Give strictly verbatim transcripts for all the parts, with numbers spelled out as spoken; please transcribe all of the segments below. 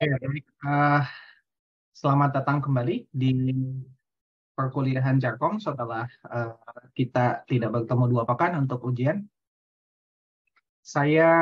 Ya, baik. Eh, selamat datang kembali di perkuliahan Jarkom setelah eh, kita tidak bertemu dua pekan untuk ujian. Saya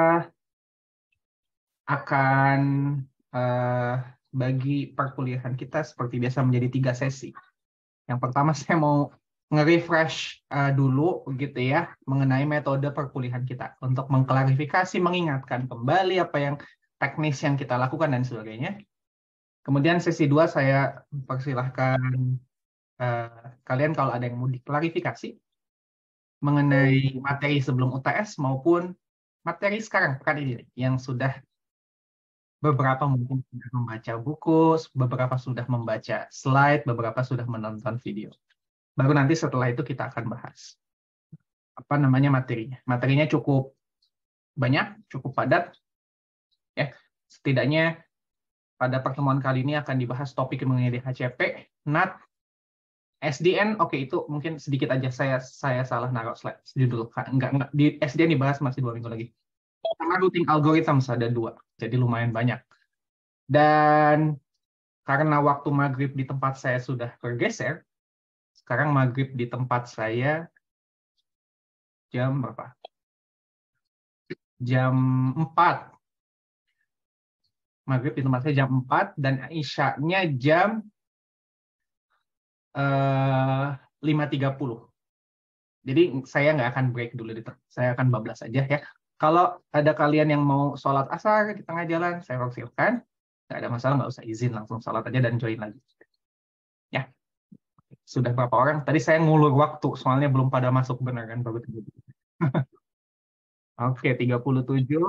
akan eh, bagi perkuliahan kita seperti biasa menjadi tiga sesi. Yang pertama saya mau nge-refresh eh, dulu gitu ya mengenai metode perkuliahan kita untuk mengklarifikasi, mengingatkan kembali apa yang teknis yang kita lakukan dan sebagainya. Kemudian sesi dua saya persilahkan eh, kalian kalau ada yang mau diklarifikasi mengenai materi sebelum U T S maupun materi sekarang pekan ini yang sudah beberapa mungkin sudah membaca buku, beberapa sudah membaca slide, beberapa sudah menonton video. Baru nanti setelah itu kita akan bahas apa namanya materinya. Materinya cukup banyak, cukup padat ya. Setidaknya pada pertemuan kali ini akan dibahas topik mengenai D H C P, N A T, S D N, oke itu mungkin sedikit aja saya saya salah naruh slide judul. Enggak, enggak di S D N dibahas masih dua minggu lagi. Sama routing algorithms ada dua, jadi lumayan banyak. Dan karena waktu maghrib di tempat saya sudah bergeser, sekarang maghrib di tempat saya jam berapa? Jam empat. Maghrib di tempat saya jam empat dan isya-nya jam eh, lima tiga puluh. Jadi saya nggak akan break dulu, di saya akan bablas aja ya. Kalau ada kalian yang mau sholat asar di tengah jalan, saya persilahkan. Nggak ada masalah, nggak usah izin, langsung sholat aja dan join lagi. Ya, sudah berapa orang? Tadi saya ngulur waktu, soalnya belum pada masuk benar kan, baru tiga puluh. Oke, tiga puluh tujuh.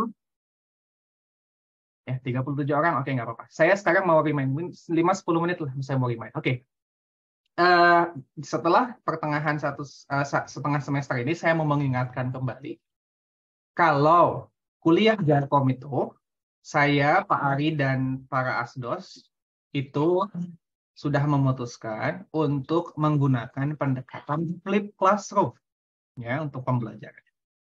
Ya, tiga puluh tujuh orang, oke nggak apa-apa. Saya sekarang mau remind, lima sampai sepuluh menit lah saya mau remind. Oke, uh, setelah pertengahan satu uh, setengah semester ini, saya mau mengingatkan kembali kalau kuliah Jarkom itu, saya, Pak Ari, dan para asdos itu sudah memutuskan untuk menggunakan pendekatan flip classroom ya untuk pembelajaran.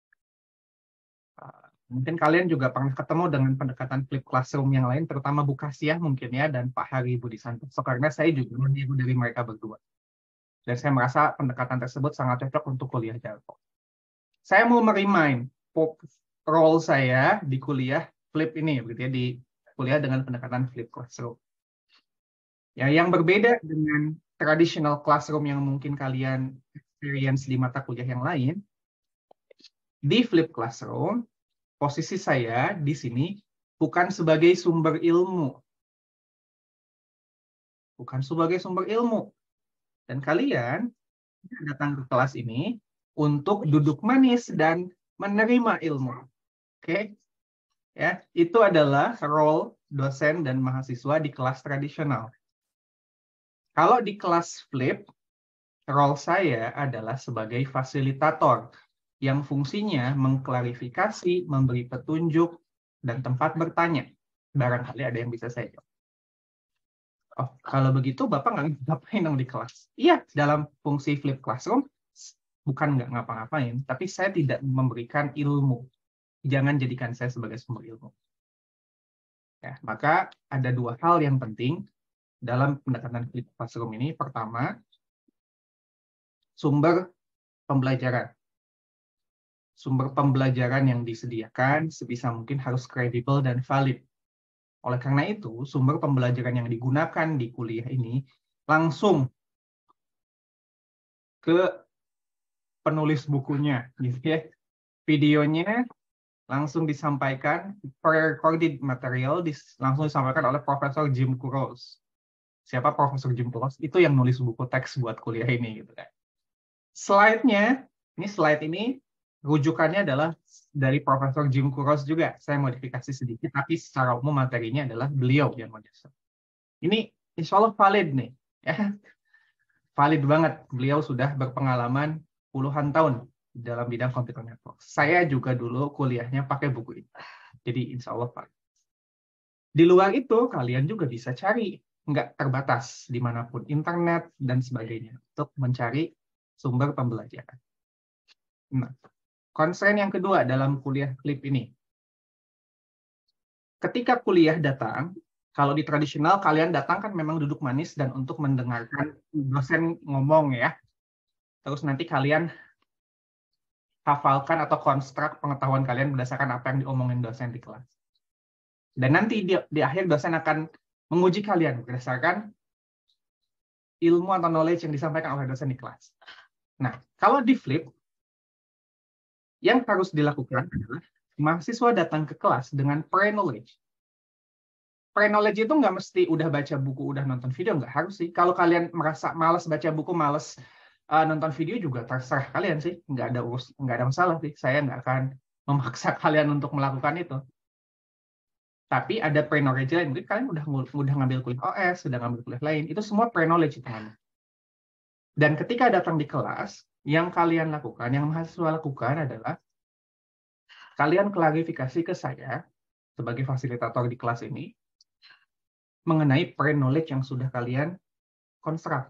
Uh, mungkin kalian juga pernah ketemu dengan pendekatan flip classroom yang lain, terutama Bu Kasiah mungkin ya, dan Pak Hari Budi Santoso, karena saya juga meniru dari mereka berdua. Dan saya merasa pendekatan tersebut sangat cocok untuk kuliah Jarkom. Saya mau merimain role saya di kuliah flip ini, begitu ya, di kuliah dengan pendekatan flip classroom. Ya, yang berbeda dengan traditional classroom yang mungkin kalian experience di mata kuliah yang lain, di flip classroom, posisi saya di sini bukan sebagai sumber ilmu. Bukan sebagai sumber ilmu. Dan kalian datang ke kelas ini untuk duduk manis dan menerima ilmu. Oke? Okay? Ya, itu adalah role dosen dan mahasiswa di kelas tradisional. Kalau di kelas flip, role saya adalah sebagai fasilitator yang fungsinya mengklarifikasi, memberi petunjuk, dan tempat bertanya. Barangkali ada yang bisa saya jawab. Oh, kalau begitu Bapak nggak ngapain dong di kelas? Iya, dalam fungsi flip classroom, bukan nggak ngapa-ngapain, tapi saya tidak memberikan ilmu. Jangan jadikan saya sebagai sumber ilmu. Ya, maka ada dua hal yang penting dalam pendekatan flip classroom ini. Pertama, sumber pembelajaran. Sumber pembelajaran yang disediakan sebisa mungkin harus kredibel dan valid. Oleh karena itu, sumber pembelajaran yang digunakan di kuliah ini langsung ke penulis bukunya, gitu ya. Videonya langsung disampaikan, pre-recorded material langsung disampaikan oleh Profesor Jim Kuros. Siapa Profesor Jim Kuros? Itu yang nulis buku teks buat kuliah ini, gitu kan. Slide-nya, ini slide ini rujukannya adalah dari Profesor Jim Kuros juga. Saya modifikasi sedikit, tapi secara umum materinya adalah beliau yang mendasar. Ini insya Allah valid nih, ya, valid banget. Beliau sudah berpengalaman puluhan tahun dalam bidang computer network. Saya juga dulu kuliahnya pakai buku ini, jadi insya Allah valid. Di luar itu kalian juga bisa cari, nggak terbatas dimanapun, internet dan sebagainya untuk mencari sumber pembelajaran. Nah, constraint yang kedua dalam kuliah flip ini, ketika kuliah datang, Kalau di tradisional, kalian datang kan memang duduk manis dan untuk mendengarkan dosen ngomong ya. Terus nanti kalian hafalkan atau konstruk pengetahuan kalian berdasarkan apa yang diomongin dosen di kelas. Dan nanti di, di akhir dosen akan menguji kalian berdasarkan ilmu atau knowledge yang disampaikan oleh dosen di kelas. Nah, kalau di flip, yang harus dilakukan adalah mahasiswa datang ke kelas dengan pre-knowledge. Pre-knowledge itu nggak mesti udah baca buku, udah nonton video, nggak harus sih. Kalau kalian merasa malas baca buku, malas uh, nonton video juga terserah kalian sih. Nggak ada urus, nggak ada masalah sih. Saya nggak akan memaksa kalian untuk melakukan itu. Tapi ada pre-knowledge lain. Mungkin kalian udah udah ngambil kuliah O S, sudah ngambil kuliah lain. Itu semua pre-knowledge itu. Dan ketika datang di kelas, yang kalian lakukan, yang mahasiswa lakukan adalah kalian klarifikasi ke saya sebagai fasilitator di kelas ini mengenai pre-knowledge yang sudah kalian konstruk.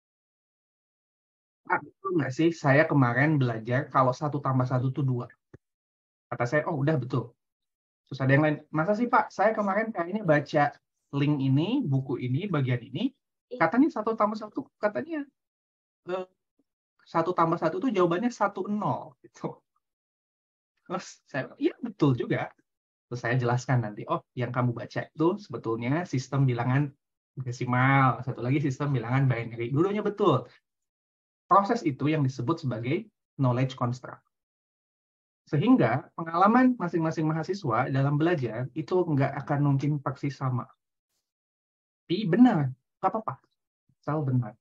Pak, betul nggak sih saya kemarin belajar kalau satu tambah satu itu dua? Kata saya, oh udah betul. Terus ada yang lain, masa sih Pak, saya kemarin kayaknya baca link ini, buku ini, bagian ini, katanya satu tambah satu, katanya eh, satu tambah satu itu jawabannya satu nol. Gitu. Terus saya, iya betul juga. Terus saya jelaskan nanti, oh yang kamu baca itu sebetulnya sistem bilangan desimal, satu lagi sistem bilangan binary. Dulunya betul. Proses itu yang disebut sebagai knowledge construct. Sehingga pengalaman masing-masing mahasiswa dalam belajar itu nggak akan mungkin persis sama. Tapi benar, nggak apa-apa. Asal benar.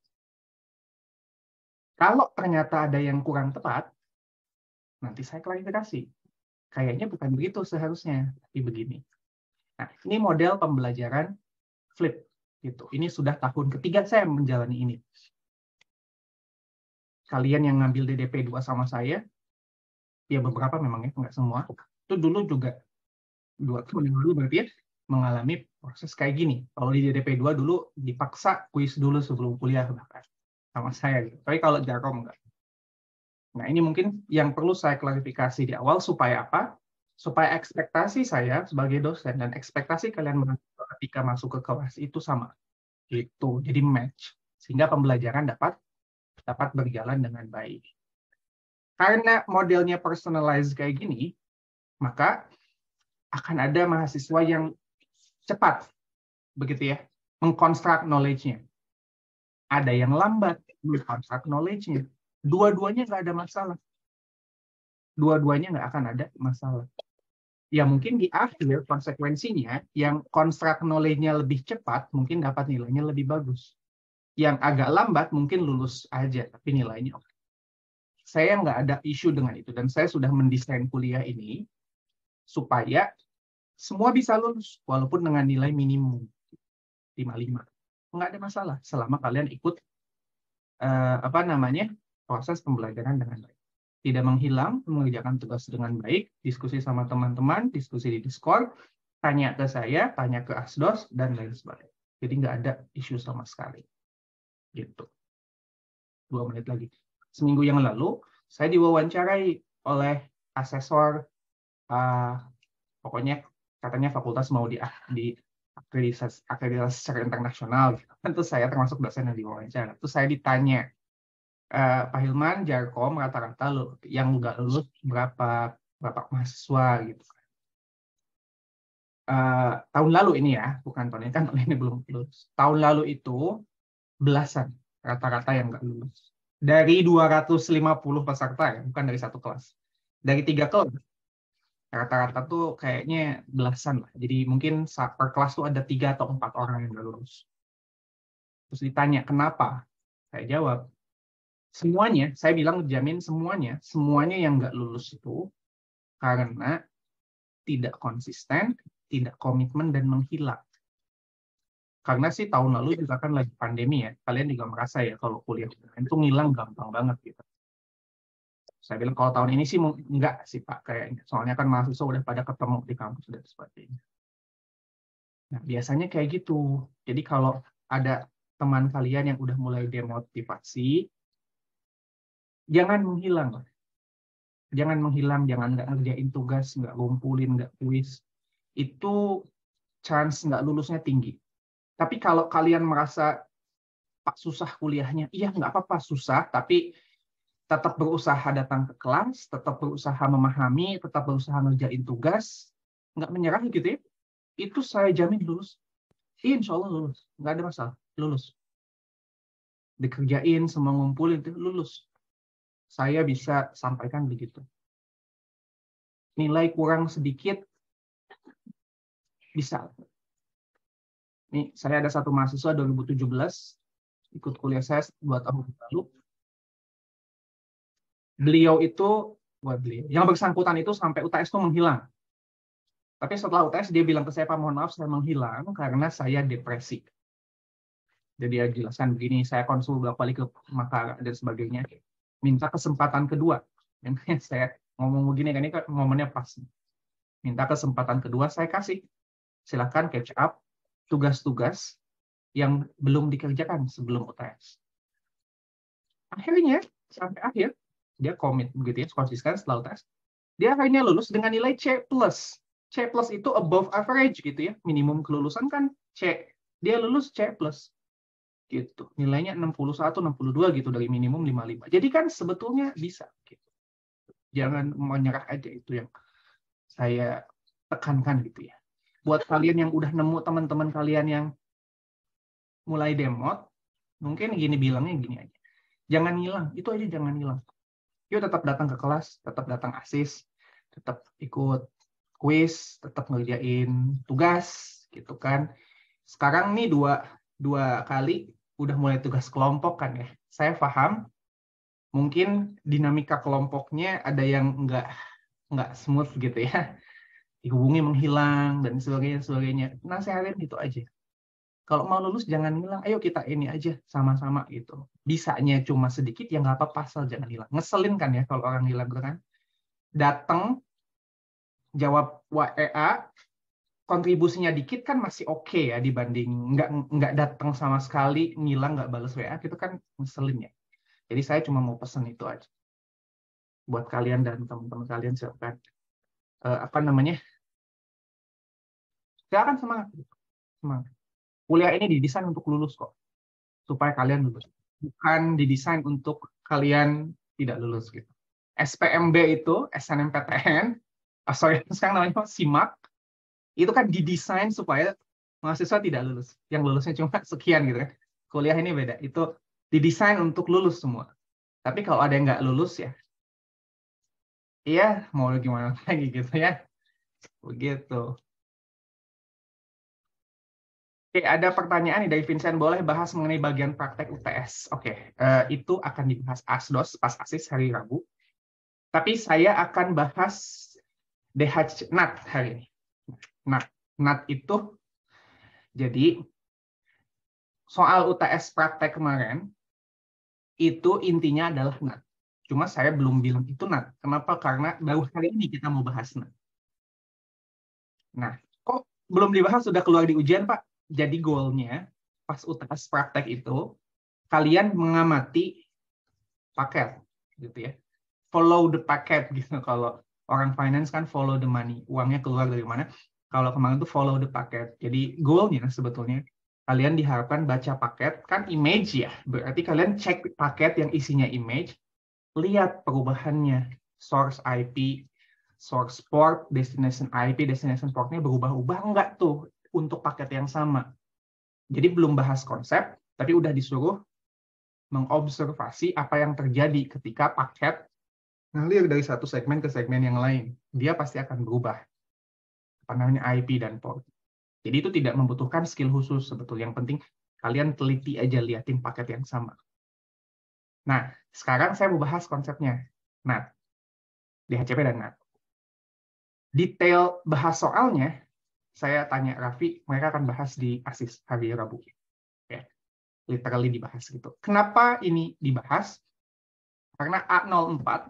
Kalau ternyata ada yang kurang tepat, nanti saya klarifikasi. Kayaknya bukan begitu seharusnya, tapi begini. Nah, ini model pembelajaran flip. Gitu. Ini sudah tahun ketiga saya menjalani ini. Kalian yang ngambil D D P dua sama saya, ya beberapa memang ya, nggak semua, itu dulu juga dua tahun yang lalu berarti ya, mengalami proses kayak gini. Kalau di D D P dua dulu dipaksa kuis dulu sebelum kuliah bahkan sama saya. Gitu. Tapi kalau Jarkom enggak. Nah ini mungkin yang perlu saya klarifikasi di awal supaya apa? Supaya ekspektasi saya sebagai dosen dan ekspektasi kalian ketika masuk ke kelas itu sama. Gitu. Jadi match. Sehingga pembelajaran dapat dapat berjalan dengan baik. Karena modelnya personalized kayak gini, maka akan ada mahasiswa yang cepat, begitu ya, mengkonstruk knowledge-nya. Ada yang lambat mengkonstruk knowledge-nya. Dua-duanya nggak ada masalah. Dua-duanya nggak akan ada masalah. Ya mungkin di akhir konsekuensinya, yang konstruk knowledge-nya lebih cepat, mungkin dapat nilainya lebih bagus. Yang agak lambat mungkin lulus aja, tapi nilainya oke. Saya nggak ada isu dengan itu, dan saya sudah mendesain kuliah ini supaya semua bisa lulus, walaupun dengan nilai minimum lima puluh lima. Nggak ada masalah, selama kalian ikut uh, apa namanya proses pembelajaran dengan baik. Tidak menghilang, mengerjakan tugas dengan baik, diskusi sama teman-teman, diskusi di Discord, tanya ke saya, tanya ke Asdos, dan lain sebagainya. Jadi nggak ada isu sama sekali. Gitu. Dua menit lagi. Seminggu yang lalu, saya diwawancarai oleh asesor, uh, pokoknya katanya fakultas mau di, di akreditasi, akreditasi secara internasional. Tentu saya termasuk dosen yang diwawancara. Terus saya ditanya, Uh, Pak Hilman, Jarkom rata-rata lo yang nggak lulus berapa berapa mahasiswa gitu. Uh, tahun lalu ini ya, bukan tahun ini kan tahun ini belum lulus. Tahun lalu itu belasan rata-rata yang nggak lulus. Dari dua ratus lima puluh peserta ya, bukan dari satu kelas. Dari tiga kelas, rata-rata tuh kayaknya belasan lah. Jadi mungkin per kelas tuh ada tiga atau empat orang yang nggak lulus. Terus ditanya kenapa? Saya jawab, semuanya, saya bilang jamin semuanya, semuanya yang nggak lulus itu karena tidak konsisten, tidak komitmen, dan menghilang. Karena sih tahun lalu juga kan lagi pandemi ya, kalian juga merasa ya kalau kuliah itu ngilang gampang banget gitu. Saya bilang kalau tahun ini sih enggak sih Pak kayaknya, soalnya kan mahasiswa udah pada ketemu di kampus dan sebagainya. Nah biasanya kayak gitu. Jadi kalau ada teman kalian yang udah mulai demotivasi, jangan menghilang. Jangan menghilang, jangan nggak ngerjain tugas, nggak ngumpulin, nggak kuis. Itu chance nggak lulusnya tinggi. Tapi kalau kalian merasa, Pak susah kuliahnya, iya nggak apa-apa susah, tapi tetap berusaha datang ke kelas, tetap berusaha memahami, tetap berusaha ngerjain tugas, nggak menyerah gitu ya, itu saya jamin lulus. Insya Allah lulus, nggak ada masalah, lulus. Dikerjain, semua ngumpulin, itu lulus. Saya bisa sampaikan begitu. Nilai kurang sedikit, bisa. Nih, saya ada satu mahasiswa dua ribu tujuh belas, ikut kuliah saya dua tahun lalu. Beliau itu, buat beliau, yang bersangkutan itu sampai U T S itu menghilang. Tapi setelah U T S dia bilang ke saya, Pak mohon maaf saya menghilang karena saya depresi. Jadi dia jelaskan begini, saya konsul bolak-balik ke Makara dan sebagainya. Minta kesempatan kedua. Dan saya ngomong begini, kan ini momennya pas. Minta kesempatan kedua, saya kasih. Silakan catch up tugas-tugas yang belum dikerjakan sebelum U T S. Akhirnya, sampai akhir, dia komit begitu ya, konsisten setelah U T S. Dia akhirnya lulus dengan nilai C plus. C plus itu above average gitu ya. Minimum kelulusan kan C. Dia lulus C plus. Gitu. Nilainya enam puluh satu, enam puluh dua gitu dari minimum lima puluh lima. Jadi kan sebetulnya bisa. Gitu. Jangan menyerah aja, itu yang saya tekankan gitu ya. Buat kalian yang udah nemu teman-teman kalian yang mulai demot, mungkin gini bilangnya gini aja. Jangan hilang, itu aja jangan hilang. Yuk tetap datang ke kelas, tetap datang asis, tetap ikut kuis, tetap ngerjain tugas, gitu kan. Sekarang nih dua dua kali udah mulai tugas kelompok kan ya. Saya paham, mungkin dinamika kelompoknya ada yang nggak nggak smooth gitu ya. Dihubungi menghilang dan sebagainya sebagainya. Nasihatin itu aja. Kalau mau lulus jangan hilang, ayo kita ini aja sama-sama gitu. Bisanya cuma sedikit ya nggak apa-apa, asal jangan hilang. Ngeselin kan ya kalau orang hilang gitu kan. Datang, jawab W A, kontribusinya dikit kan masih oke okay ya dibanding nggak nggak datang sama sekali, ngilang nggak balas W A, gitu kan ngeselin ya. Jadi saya cuma mau pesan itu aja. Buat kalian dan teman-teman kalian silakan uh, apa namanya? Silakan semangat. Semangat. Kuliah ini didesain untuk lulus kok. Supaya kalian lulus. Bukan didesain untuk kalian tidak lulus gitu. S P M B itu, S N M P T N, oh sorry, sekarang namanya SIMAK, itu kan didesain supaya mahasiswa tidak lulus. Yang lulusnya cuma sekian gitu kan. Kuliah ini beda. Itu didesain untuk lulus semua. Tapi kalau ada yang nggak lulus ya, iya mau gimana lagi gitu ya. Begitu. Oke, ada pertanyaan nih dari Vincent, boleh bahas mengenai bagian praktek U T S. Oke, uh, itu akan dibahas ASDOS pas ASIS hari Rabu. Tapi saya akan bahas D H N A T hari ini. N A T, N A T itu jadi soal U T S praktek kemarin itu intinya adalah N A T. Cuma saya belum bilang itu N A T. Kenapa? Karena baru hari ini kita mau bahas N A T. Nah, kok belum dibahas sudah keluar di ujian, Pak? Jadi goalnya pas U T S praktek itu kalian mengamati paket gitu ya. Follow the packet gitu. Kalau orang finance kan follow the money, uangnya keluar dari mana. Kalau kemarin itu follow the packet. Jadi goalnya sebetulnya kalian diharapkan baca paket, kan image ya. Berarti kalian cek paket yang isinya image, lihat perubahannya. Source I P, source port, destination I P, destination portnya berubah-ubah enggak tuh untuk paket yang sama. Jadi belum bahas konsep, tapi udah disuruh mengobservasi apa yang terjadi ketika paket ngalir dari satu segmen ke segmen yang lain. Dia pasti akan berubah. Apa namanya I P dan port. Jadi itu tidak membutuhkan skill khusus sebetulnya. Yang penting kalian teliti aja liatin paket yang sama. Nah, sekarang saya mau bahas konsepnya. N A T, D H C P dan N A T. Detail bahas soalnya, saya tanya Raffi, mereka akan bahas di ASIS hari Rabu. Ya, literally dibahas gitu. Kenapa ini dibahas? Karena A nol empat,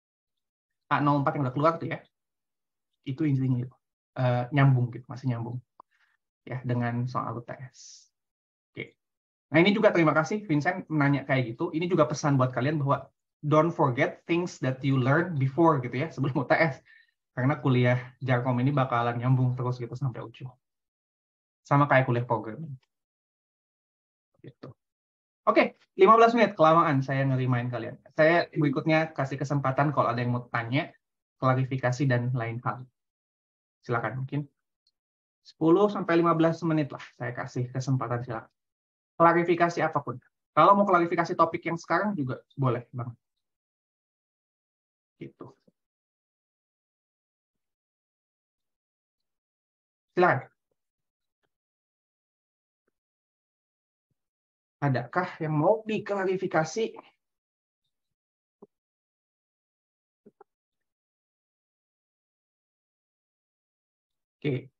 A nol empat yang udah keluar tuh ya, itu intinya itu. Uh, nyambung gitu, masih nyambung ya dengan soal U T S. Oke. Nah ini juga terima kasih Vincent menanya kayak gitu. Ini juga pesan buat kalian bahwa don't forget things that you learn before gitu ya sebelum U T S. Karena kuliah Jarkom ini bakalan nyambung terus gitu sampai ujung. Sama kayak kuliah programming. Gitu. Oke, lima belas menit kelamaan saya ngerimain kalian. Saya berikutnya kasih kesempatan kalau ada yang mau tanya, klarifikasi dan lain hal. Silakan, mungkin sepuluh sampai lima belas menit lah saya kasih kesempatan, silakan. Klarifikasi apapun. Kalau mau klarifikasi topik yang sekarang juga boleh, Bang. Gitu. Silakan. Adakah yang mau diklarifikasi? Oke.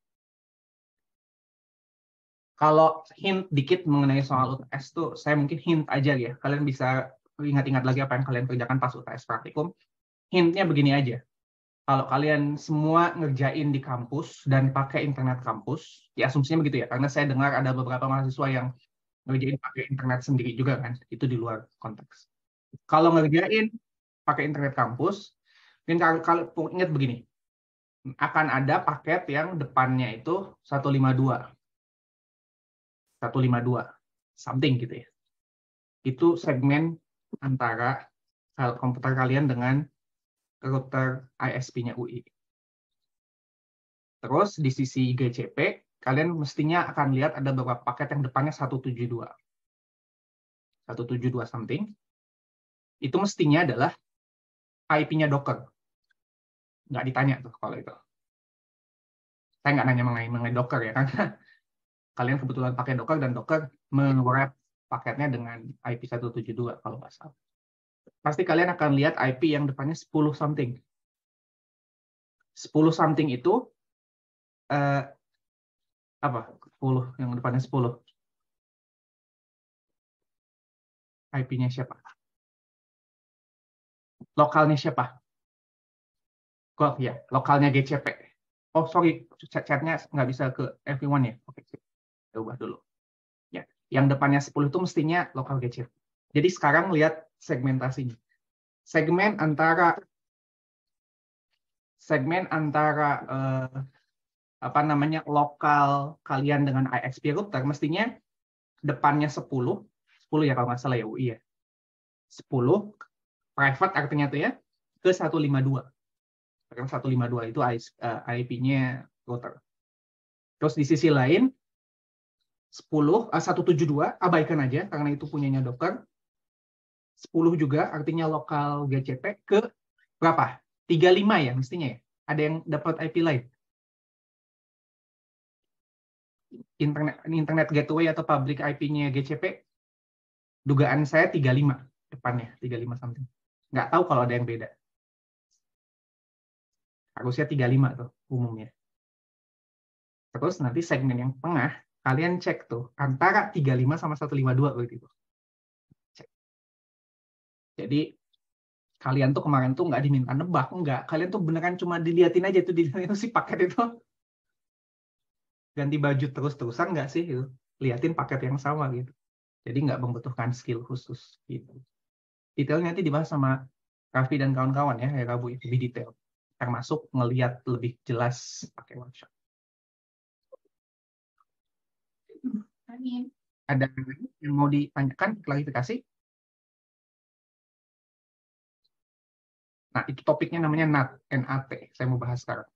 Kalau hint dikit mengenai soal U T S tuh, saya mungkin hint aja ya. Kalian bisa ingat-ingat lagi apa yang kalian kerjakan pas U T S praktikum. Hintnya begini aja. Kalau kalian semua ngerjain di kampus dan pakai internet kampus, ya asumsinya begitu ya. Karena saya dengar ada beberapa mahasiswa yang ngerjain pakai internet sendiri juga kan. Itu di luar konteks. Kalau ngerjain pakai internet kampus, mungkin kalau ingat begini, akan ada paket yang depannya itu seratus lima puluh dua. seratus lima puluh dua something gitu ya. Itu segmen antara komputer kalian dengan router I S P-nya U I. Terus di sisi G C P, kalian mestinya akan lihat ada beberapa paket yang depannya seratus tujuh puluh dua. seratus tujuh puluh dua something. Itu mestinya adalah I P-nya Docker. Nggak ditanya tuh kalau itu. Saya nggak nanya mengenai, mengenai Docker ya, karena kalian kebetulan pakai Docker dan Docker meng-wrap paketnya dengan I P seratus tujuh puluh dua kalau nggak salah. Pasti kalian akan lihat I P yang depannya sepuluh something. sepuluh something itu eh, apa? sepuluh yang depannya sepuluh. I P-nya siapa? Lokalnya siapa? Kok ya, lokalnya G C P. Oh, sorry, chat-chatnya nggak bisa ke everyone ya. Oke, kita ubah dulu. Ya, yang depannya sepuluh itu mestinya lokal G C P. Jadi sekarang lihat segmentasinya. Segmen antara segmen antara eh, apa namanya lokal kalian dengan I S P router mestinya depannya sepuluh, sepuluh ya kalau nggak salah ya U I ya. sepuluh private artinya tuh ya ke seratus lima puluh dua. Karena seratus lima puluh dua itu I P-nya router. Terus di sisi lain sepuluh, seratus tujuh puluh dua abaikan aja karena itu punyanya Docker. sepuluh juga artinya lokal G C P ke berapa? tiga puluh lima ya mestinya ya. Ada yang dapat I P lain. Internet internet gateway atau public I P-nya G C P dugaan saya tiga puluh lima depannya, tiga puluh lima something. Nggak tahu kalau ada yang beda. Harusnya tiga puluh lima tuh umumnya. Terus nanti segmen yang tengah, kalian cek tuh antara tiga puluh lima sama seratus lima puluh dua begitu. Cek. Jadi kalian tuh kemarin tuh nggak diminta nebak, enggak. Kalian tuh beneran cuma diliatin aja tuh dilihatin si paket itu. Ganti baju terus-terusan nggak sih? Gitu. Liatin paket yang sama gitu. Jadi nggak membutuhkan skill khusus gitu. Detailnya nanti dibahas sama Raffi dan kawan-kawan ya, ya Rabu itu lebih detail. Termasuk ngelihat lebih jelas pakai workshop. Ada yang mau ditanyakan, klarifikasi? Nah, itu topiknya namanya N A T, N A T. Saya mau bahas sekarang.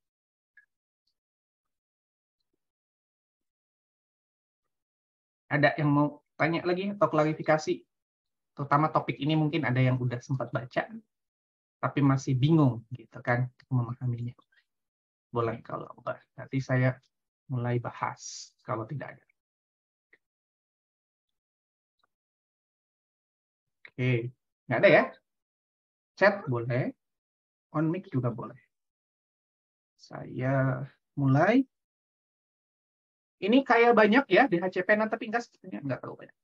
Ada yang mau tanya lagi atau klarifikasi? Terutama topik ini mungkin ada yang udah sempat baca, tapi masih bingung gitu kan memahaminya. Boleh kalau enggak. Nanti saya mulai bahas kalau tidak ada. Oke, nggak ada ya? Chat boleh, on mic juga boleh. Saya mulai. Ini kayak banyak ya D H C P, nah, tapi enggak sebetulnya enggak terlalu banyak.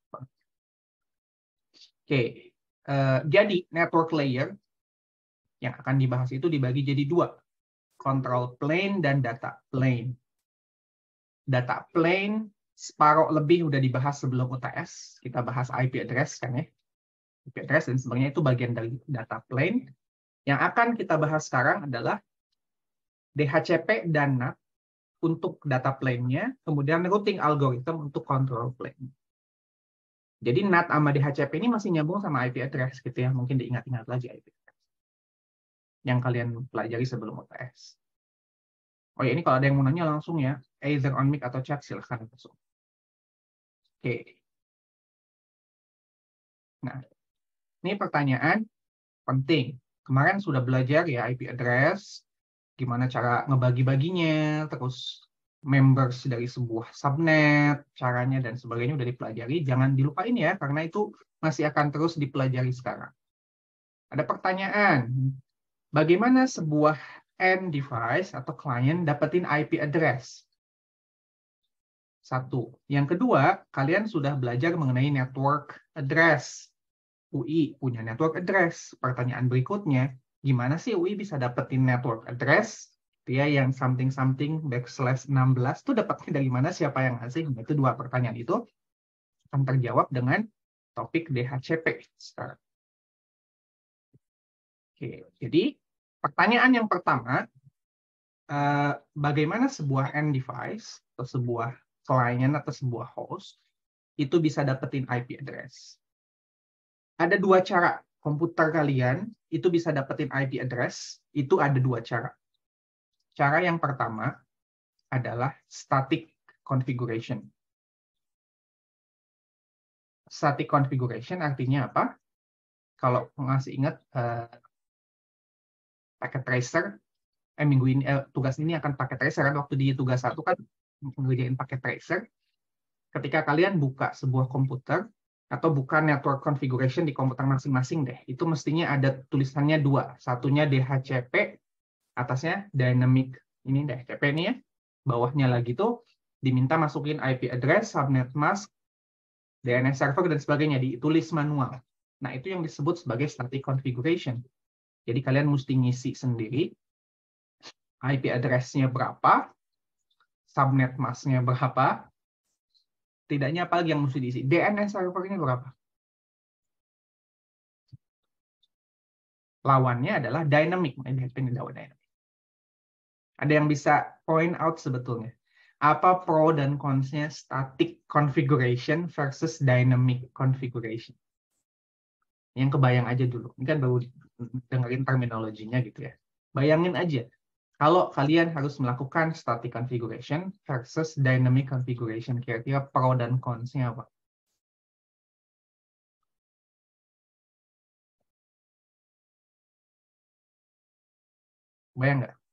Oke, uh, jadi network layer yang akan dibahas itu dibagi jadi dua, control plane dan data plane. Data plane separuh lebih udah dibahas sebelum U T S, kita bahas I P address kan ya, I P address dan sebenarnya itu bagian dari data plane. Yang akan kita bahas sekarang adalah D H C P dan N A T untuk data plane-nya, kemudian routing algorithm untuk control plane. Jadi N A T sama D H C P ini masih nyambung sama I P address gitu ya. Mungkin diingat-ingat lagi I P address yang kalian pelajari sebelum U T S. Oh ya, ini kalau ada yang mau nanya langsung ya, either on mic atau chat silahkan langsung. Oke. Nah, ini pertanyaan penting. Kemarin sudah belajar ya I P address, gimana cara ngebagi-baginya, terus members dari sebuah subnet, caranya dan sebagainya udah dipelajari. Jangan dilupain ya, karena itu masih akan terus dipelajari sekarang. Ada pertanyaan, bagaimana sebuah end device atau klien dapetin I P address? Satu. Yang kedua, kalian sudah belajar mengenai network address. U I punya network address. Pertanyaan berikutnya, gimana sih U I bisa dapetin network address? Dia yang something-something backslash enam belas itu dapatnya dari mana, siapa yang ngasih? Itu dua pertanyaan itu akan terjawab dengan topik D H C P sekarang. Oke, jadi pertanyaan yang pertama, eh, bagaimana sebuah end device atau sebuah client atau sebuah host itu bisa dapetin I P address? Ada dua cara komputer kalian itu bisa dapetin I P address, itu ada dua cara. Cara yang pertama adalah static configuration. Static configuration artinya apa? Kalau masih ingat uh, packet tracer, eh minggu ini eh, tugas ini akan packet tracer kan, waktu di tugas satu kan ngerjain packet tracer. Ketika kalian buka sebuah komputer atau buka network configuration di komputer masing-masing deh, itu mestinya ada tulisannya dua. Satunya D H C P, atasnya dynamic ini D H C P ini ya. Bawahnya lagi tuh diminta masukin I P address, subnet mask, D N S server dan sebagainya, ditulis manual. Nah, itu yang disebut sebagai static configuration. Jadi kalian mesti ngisi sendiri I P address-nya berapa, subnet mask-nya berapa, tidaknya apa lagi yang mesti diisi? D N S server-nya berapa? Lawannya adalah dynamic. Ada yang bisa point out sebetulnya. Apa pro dan cons-nya static configuration versus dynamic configuration? Yang kebayang aja dulu. Ini kan baru dengerin terminologinya gitu ya. Bayangin aja. Kalau kalian harus melakukan static configuration versus dynamic configuration, kira-kira pro dan cons-nya apa? Bayang nggak?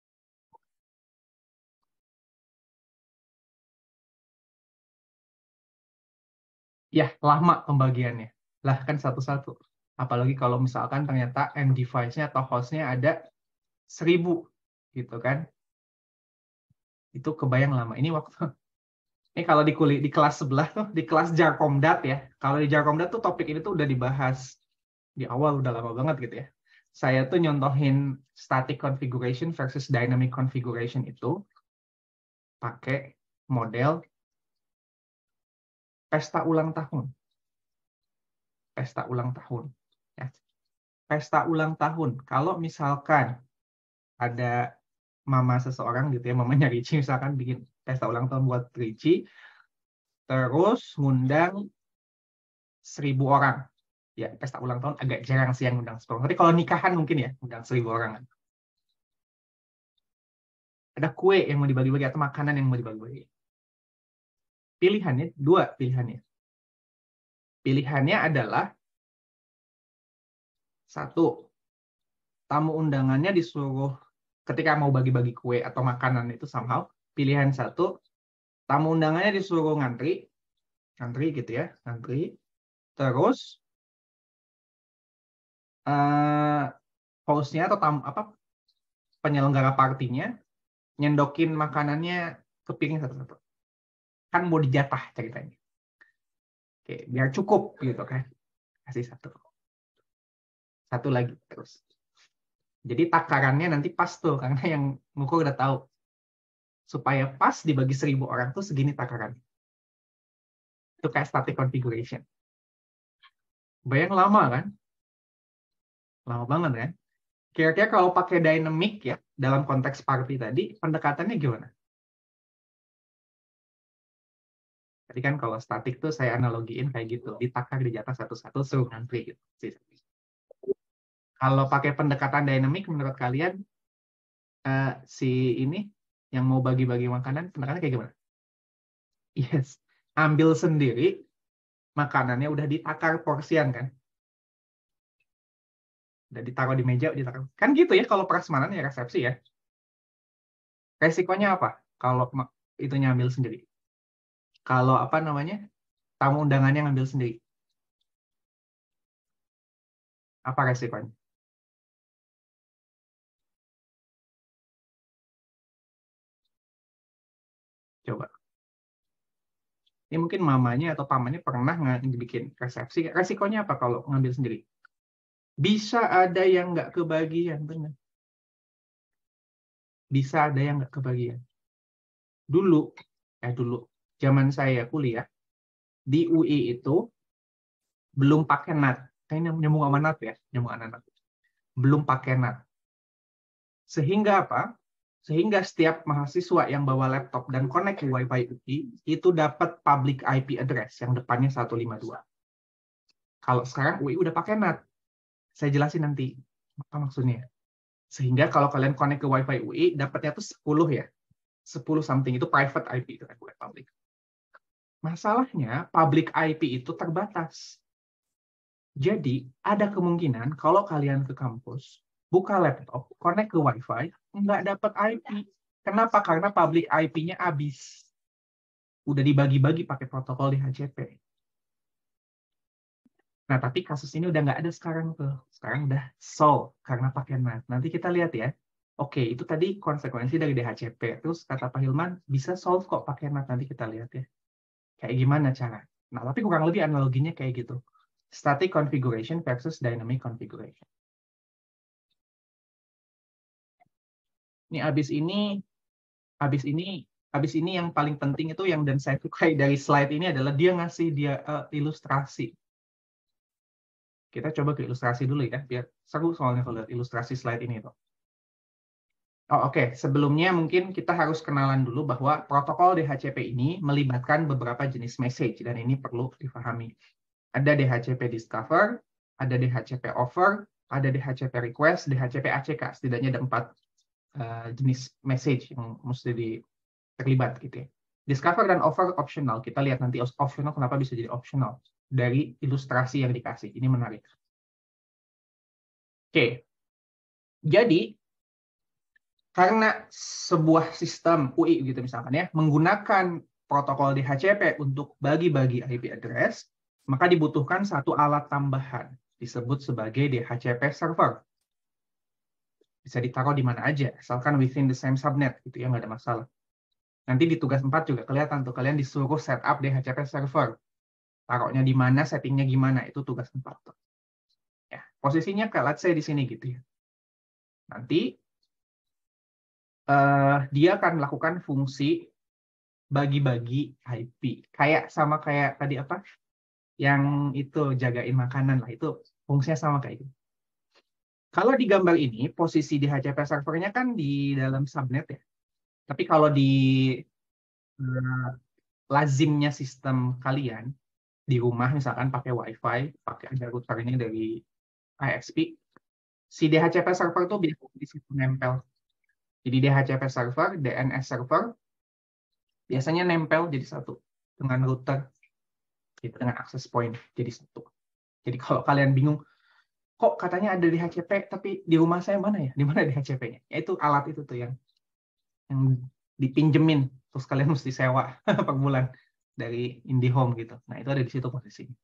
Ya, lama pembagiannya. Lah kan satu-satu. Apalagi kalau misalkan ternyata end device-nya atau host-nya ada seribu, gitu kan. Itu kebayang lama. Ini waktu ini kalau di kuliah di kelas sebelah tuh, di kelas Jarkomdat ya. Kalau di Jarkomdat tuh topik ini tuh udah dibahas di awal, udah lama banget gitu ya. Saya tuh nyontohin static configuration versus dynamic configuration itu pakai model pesta ulang tahun. Pesta ulang tahun. Ya. Pesta ulang tahun. Kalau misalkan ada mama seseorang gitu ya, mamanya Ricci misalkan bikin pesta ulang tahun buat Ricci, terus ngundang seribu orang. Ya, pesta ulang tahun agak jarang sih yang ngundang sepuluh. Tapi kalau nikahan mungkin ya, ngundang seribu orang. Ada kue yang mau dibagi-bagi atau makanan yang mau dibagi-bagi. Pilihannya, dua pilihannya. Pilihannya adalah satu, tamu undangannya disuruh ketika mau bagi-bagi kue atau makanan itu somehow, pilihan satu, tamu undangannya disuruh ngantri, ngantri gitu ya, ngantri. Terus uh, hostnya atau tamu apa penyelenggara partinya nyendokin makanannya ke piring satu-satu. Kan mau dijatah ceritanya. Oke, biar cukup gitu kan. Kasih satu. Satu lagi terus. Jadi takarannya nanti pas tuh, karena yang ngukur udah tahu. Supaya pas dibagi seribu orang tuh segini takarannya. Itu kayak static configuration. Bayang lama kan? Lama banget kan? Kira-kira kalau pakai dynamic ya, dalam konteks party tadi, pendekatannya gimana? Tadi kan kalau statik tuh saya analogiin kayak gitu, ditakar di atas satu-satu suruh ngantri gitu. Kalau pakai pendekatan dynamic, menurut kalian uh, si ini yang mau bagi-bagi makanan, pendekatannya kayak gimana? Yes, ambil sendiri, makanannya udah ditakar porsian kan? Udah ditaruh di meja, ditakar. Kan gitu ya kalau prasmanan ya resepsi ya. Resikonya apa? Kalau itu nyambil sendiri. Kalau apa namanya? Tamu undangannya ngambil sendiri. Apa resikonya? Coba. Ini mungkin mamanya atau pamannya pernah bikin resepsi. Resikonya apa kalau ngambil sendiri? Bisa ada yang nggak kebagian, benar. Bisa ada yang nggak kebagian. Dulu, eh dulu, zaman saya kuliah, di U I itu belum pakai N A T. Kayaknya nyambung sama N A T ya, nyambung sama N A T. Belum pakai N A T. Sehingga apa? Sehingga setiap mahasiswa yang bawa laptop dan connect ke Wi-Fi U I, itu dapat public I P address yang depannya seratus lima puluh dua. Kalau sekarang U I udah pakai N A T. Saya jelasin nanti. Apa maksudnya? Sehingga kalau kalian connect ke Wi-Fi U I, dapatnya tuh sepuluh ya. sepuluh something itu private I P, itu kan bukan public. Masalahnya, public I P itu terbatas. Jadi, ada kemungkinan kalau kalian ke kampus, buka laptop, connect ke Wi-Fi, nggak dapat I P. Kenapa? Karena public I P-nya habis. Udah dibagi-bagi pakai protokol D H C P. Nah, tapi kasus ini udah nggak ada sekarang tuh. Sekarang udah solve karena pakai N A T. Nanti kita lihat ya. Oke, itu tadi konsekuensi dari D H C P. Terus kata Pak Hilman, bisa solve kok pakai N A T. Nanti kita lihat ya. Kayak gimana cara. Nah, tapi kurang lebih analoginya kayak gitu. Static configuration versus dynamic configuration. Ini abis ini, abis ini, abis ini yang paling penting itu yang dan saya sukai dari slide ini adalah dia ngasih dia uh, ilustrasi. Kita coba ke ilustrasi dulu ya, biar seru soalnya kalau lihat ilustrasi slide ini tuh. Oh, Oke, okay. Sebelumnya mungkin kita harus kenalan dulu bahwa protokol D H C P ini melibatkan beberapa jenis message dan ini perlu dipahami. Ada D H C P discover, ada D H C P offer, ada D H C P request, D H C P A C K. Setidaknya ada empat uh, jenis message yang mesti di, terlibat gitu ya. Discover dan offer optional. Kita lihat nanti optional kenapa bisa jadi optional dari ilustrasi yang dikasih. Ini menarik. Oke. Okay. Jadi karena sebuah sistem U I gitu misalkan ya, menggunakan protokol D H C P untuk bagi-bagi I P address, maka dibutuhkan satu alat tambahan disebut sebagai D H C P server. Bisa ditaruh di mana aja, asalkan within the same subnet gitu ya, nggak ada masalah. Nanti di tugas empat juga kelihatan tuh kalian disuruh setup D H C P server. Taruhnya di mana, settingnya gimana, itu tugas empat tuh. Ya, posisinya kayak let's say di sini gitu ya. Nanti Uh, dia akan melakukan fungsi bagi-bagi I P. Kayak sama kayak tadi apa? Yang itu jagain makanan lah. Itu fungsinya sama kayak gitu. Kalau di gambar ini, posisi D H C P servernya kan di dalam subnet ya. Tapi kalau di uh, lazimnya sistem kalian, di rumah misalkan pakai Wi-Fi, pakai ada routernya dari I S P, si D H C P server itu biasa di situ nempel. Jadi D H C P server, D N S server, biasanya nempel jadi satu dengan router, gitu, dengan access point jadi satu. Jadi kalau kalian bingung, kok katanya ada D H C P, tapi di rumah saya mana ya? Di mana D H C P-nya? Yaitu alat itu tuh yang yang dipinjemin, terus kalian mesti sewa per bulan dari IndiHome gitu. Nah itu ada di situ posisinya.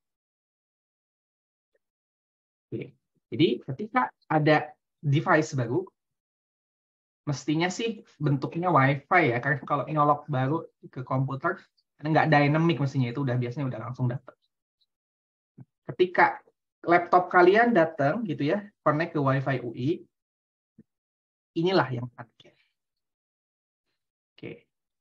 Oke. Jadi ketika ada device baru, mestinya sih bentuknya Wi-Fi ya, karena kalau nyolok baru ke komputer, nggak dynamic mestinya, itu udah biasanya udah langsung dapat. Ketika laptop kalian datang gitu ya, connect ke Wi-Fi U I, inilah yang menarik. Oke.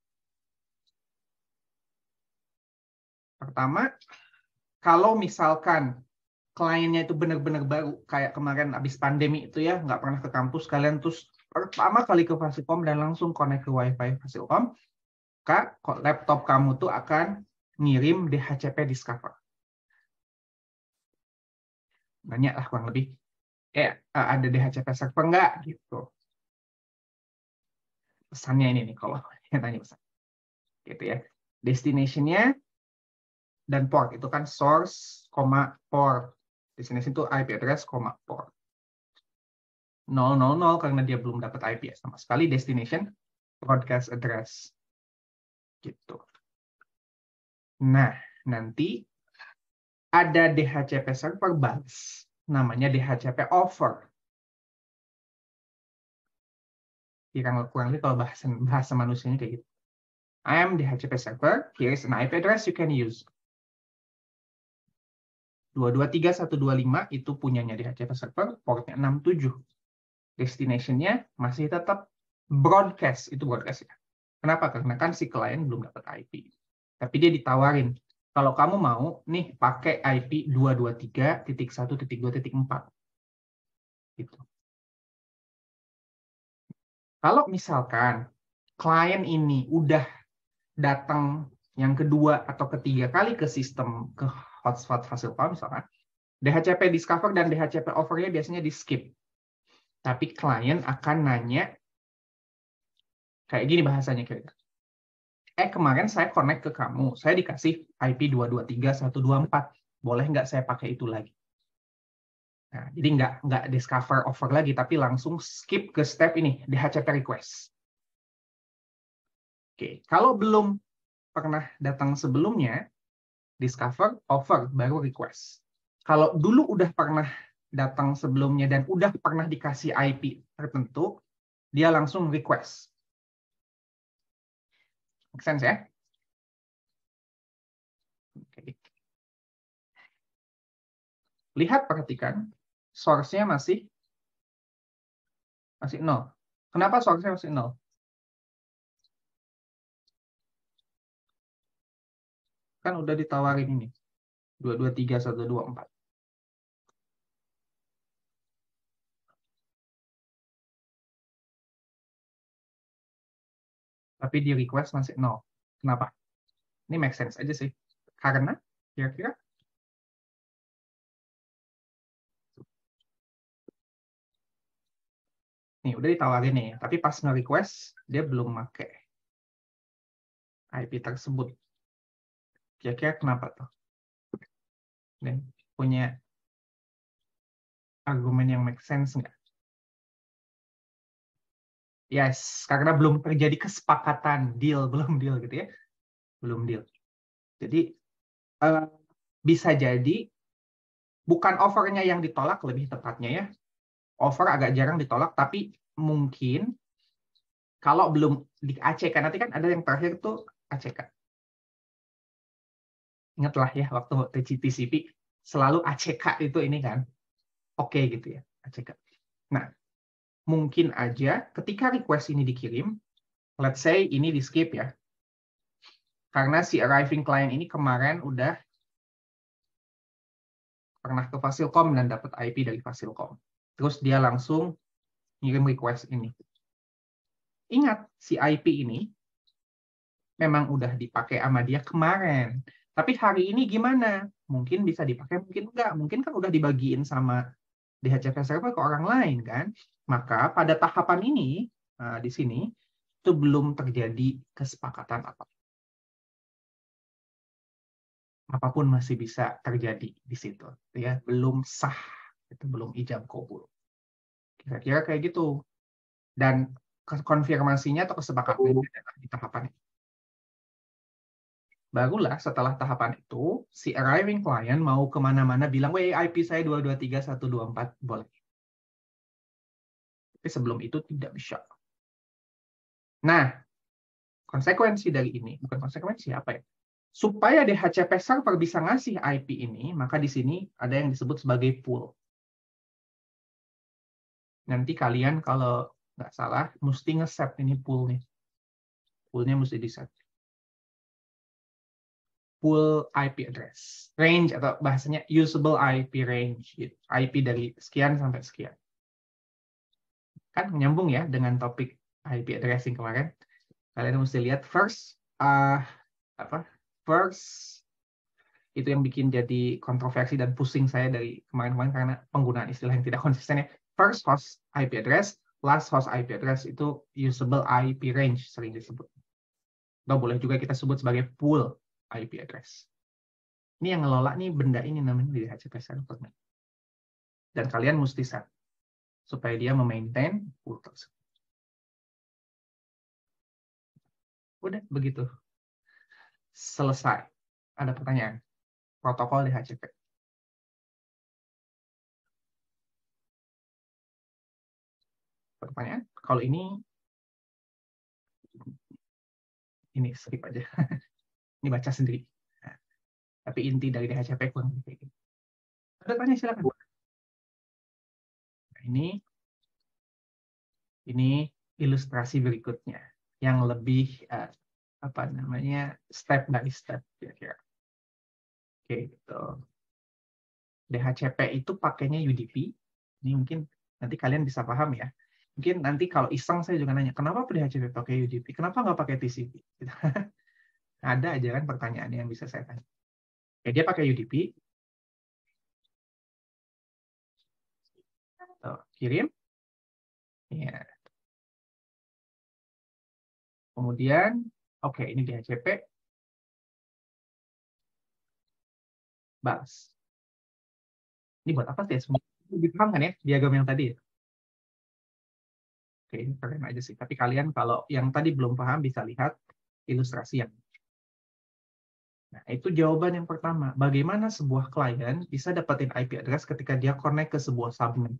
Pertama, kalau misalkan kliennya itu benar-benar baru, kayak kemarin abis pandemi itu ya, nggak pernah ke kampus, kalian terus pertama kali ke Fasilkom dan langsung connect ke Wi-Fi Fasilkom, maka laptop kamu tuh akan ngirim D H C P discover. Banyak lah kurang lebih. Eh, ada D H C P server nggak? Gitu. Pesannya ini nih, kalau yang tanya pesan. Gitu ya. Destination-nya dan port. Itu kan source, port. Destination itu I P address, port. nol nol nol karena dia belum dapat I P sama sekali. Destination, broadcast address. Gitu. Nah, nanti ada D H C P server bus, namanya D H C P offer. Kurang kurang lebih kalau bahasa bahasa manusianya kayak gitu. I am D H C P server, here is an I P address you can use. dua dua tiga satu dua lima itu punyanya D H C P server, portnya enam tujuh. Destination-nya masih tetap broadcast, itu broadcast ya. Kenapa? Karena kan si klien belum dapat I P. Tapi dia ditawarin, kalau kamu mau, nih pakai I P dua dua tiga titik satu titik dua titik empat. Gitu. Kalau misalkan klien ini udah datang yang kedua atau ketiga kali ke sistem, ke hotspot FasilCom misalkan, D H C P discover dan D H C P offer-nya biasanya di skip. Tapi klien akan nanya, kayak gini bahasanya kira-kira. Eh, kemarin saya connect ke kamu, saya dikasih I P dua dua tiga satu dua empat. Boleh nggak saya pakai itu lagi? Nah, jadi nggak, nggak discover offer lagi, tapi langsung skip ke step ini, D H C P request. Oke, kalau belum pernah datang sebelumnya, discover, offer, baru request. Kalau dulu udah pernah datang sebelumnya dan udah pernah dikasih I P tertentu, dia langsung request. Make sense ya? Oke. Lihat, perhatikan, source-nya masih masih nol. Kenapa source-nya masih nol? Kan udah ditawarin ini, dua dua tiga satu dua empat. Tapi di request masih nol. Kenapa? Ini make sense aja sih. Karena kira-kira nih udah ditawarin nih, tapi pas nge-request dia belum pakai I P tersebut. Kira-kira kenapa tuh? Dan punya argumen yang make sense nggak? Yes, karena belum terjadi kesepakatan, deal, belum deal gitu ya. Belum deal. Jadi uh, bisa jadi bukan offernya yang ditolak, lebih tepatnya ya. Offer agak jarang ditolak, tapi mungkin kalau belum di A C K, nanti kan ada yang terakhir tuh A C K. Ingatlah ya, waktu T C P selalu A C K itu ini kan, oke okay, gitu ya, A C K. Nah, mungkin aja ketika request ini dikirim, let's say ini di skip ya, karena si arriving client ini kemarin udah pernah ke Fasilcom dan dapat I P dari Fasilcom. Terus dia langsung ngirim request ini. Ingat, si I P ini memang udah dipakai sama dia kemarin. Tapi hari ini gimana? Mungkin bisa dipakai, mungkin enggak. Mungkin kan udah dibagiin sama D H C P server ke orang lain kan. Maka pada tahapan ini, nah, di sini, itu belum terjadi kesepakatan apa. Apapun masih bisa terjadi di situ. Ya, belum sah, itu belum ijab kabul. Kira-kira kayak gitu. Dan konfirmasinya atau kesepakatannya adalah di tahapan ini. Barulah setelah tahapan itu, si arriving client mau kemana-mana bilang, weh I P saya dua dua tiga satu dua empat, boleh. Tapi sebelum itu tidak bisa. Nah, konsekuensi dari ini, bukan konsekuensi apa ya? Supaya D H C P server bisa ngasih I P ini, maka di sini ada yang disebut sebagai pool. Nanti kalian kalau nggak salah, mesti nge-set ini pool nih. Poolnya mesti di-set. Pool I P address. Range atau bahasanya usable I P range. Gitu. I P dari sekian sampai sekian. Kan nyambung ya dengan topik I P addressing kemarin. Kalian mesti lihat first, uh, apa? First Itu yang bikin jadi kontroversi dan pusing saya dari kemarin-kemarin karena penggunaan istilah yang tidak konsisten ya. First host I P address, last host I P address itu usable I P range sering disebut. Atau boleh juga kita sebut sebagai pool I P address. Ini yang ngelola nih benda ini namanya di D H C P server. Dan kalian mesti set supaya dia memaintain pool tersebut. Udah begitu. Selesai. Ada pertanyaan? Protokol D H C P. Pertanyaan? Kalau ini ini skip aja. Ini baca sendiri. Nah, tapi inti dari D H C P kurang lebih kayak gitu. Ada tanya silakan. Nah, ini ini ilustrasi berikutnya yang lebih uh, apa namanya step by step kira-kira. Oke, gitu. D H C P itu pakainya U D P. Ini mungkin nanti kalian bisa paham ya. Mungkin nanti kalau iseng saya juga nanya, kenapa D H C P pakai U D P? Kenapa nggak pakai T C P? Ada aja kan pertanyaan yang bisa saya tanya. Ya, dia pakai U D P. Tuh, kirim. Ya. Kemudian, oke, ini D H C P. Balas. Ini buat apa sih? Lebih paham kan ya diagram yang tadi ya? Oke, ini keren aja sih. Tapi kalian kalau yang tadi belum paham bisa lihat ilustrasi yang. Nah, itu jawaban yang pertama. Bagaimana sebuah klien bisa dapetin I P address ketika dia connect ke sebuah subnet?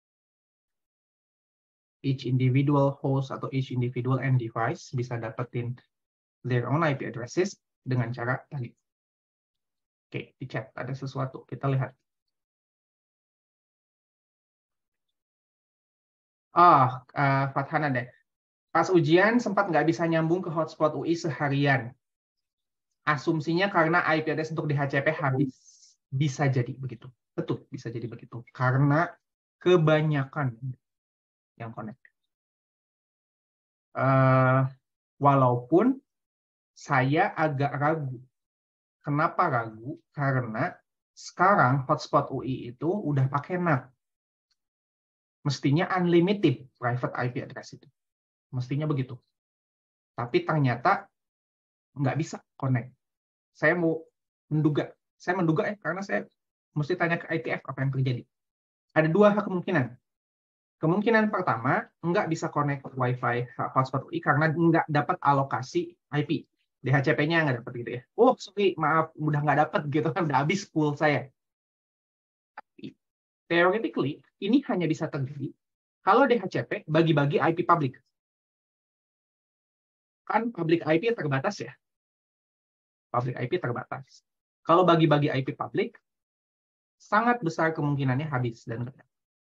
Each individual host atau each individual end device bisa dapetin their own I P addresses dengan cara tadi. Oke, di chat ada sesuatu. Kita lihat. Ah, oh, uh, Fathana deh. Pas ujian sempat nggak bisa nyambung ke hotspot U I seharian. Asumsinya karena I P address untuk D H C P habis. Bisa jadi begitu. Betul, bisa jadi begitu. Karena kebanyakan yang connect. Uh, walaupun saya agak ragu. Kenapa ragu? Karena sekarang hotspot U I itu udah pakai N A T. Mestinya unlimited private I P address itu. Mestinya begitu. Tapi ternyata nggak bisa connect. Saya mau menduga. Saya menduga ya, karena saya mesti tanya ke I T F apa yang terjadi. Ada dua kemungkinan. Kemungkinan pertama, nggak bisa connect Wi-Fi hotspot U I karena nggak dapat alokasi I P. D H C P-nya nggak dapat gitu ya. Oh, sorry, maaf, udah nggak dapat gitu kan, udah habis pool saya. Tapi, theoretically, ini hanya bisa terjadi kalau D H C P bagi-bagi I P public. Kan public I P terbatas ya. Public I P terbatas. Kalau bagi-bagi I P public, sangat besar kemungkinannya habis dan nggak.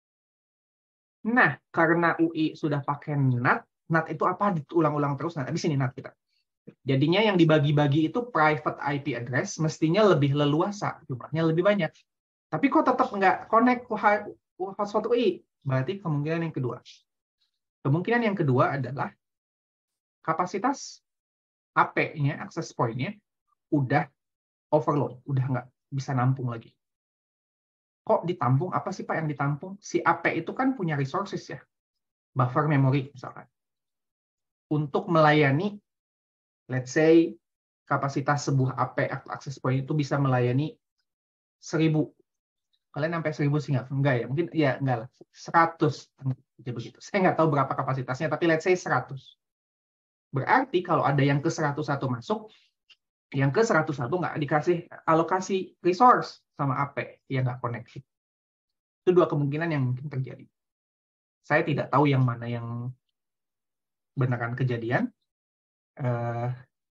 Nah, karena U I sudah pakai N A T, N A T itu apa? Diulang-ulang terus, nah habis ini N A T kita. Jadinya yang dibagi-bagi itu private I P address, mestinya lebih leluasa, jumlahnya lebih banyak. Tapi kok tetap nggak connect hotspot U I? Berarti kemungkinan yang kedua. Kemungkinan yang kedua adalah kapasitas A P-nya, access point-nya, udah overload, udah nggak bisa nampung lagi. Kok ditampung? Apa sih Pak yang ditampung? Si A P itu kan punya resources ya, buffer memory misalkan. Untuk melayani, let's say, kapasitas sebuah A P atau access point itu bisa melayani seribu. Kalian sampai seribu sih nggak? Enggak ya, mungkin ya enggak lah. seratus. Ya begitu. Saya nggak tahu berapa kapasitasnya, tapi let's say seratus. Berarti kalau ada yang ke seratus satu masuk, yang ke seratus satu nggak dikasih alokasi resource sama A P yang nggak koneksi. Itu dua kemungkinan yang mungkin terjadi. Saya tidak tahu yang mana yang beneran kejadian. Uh,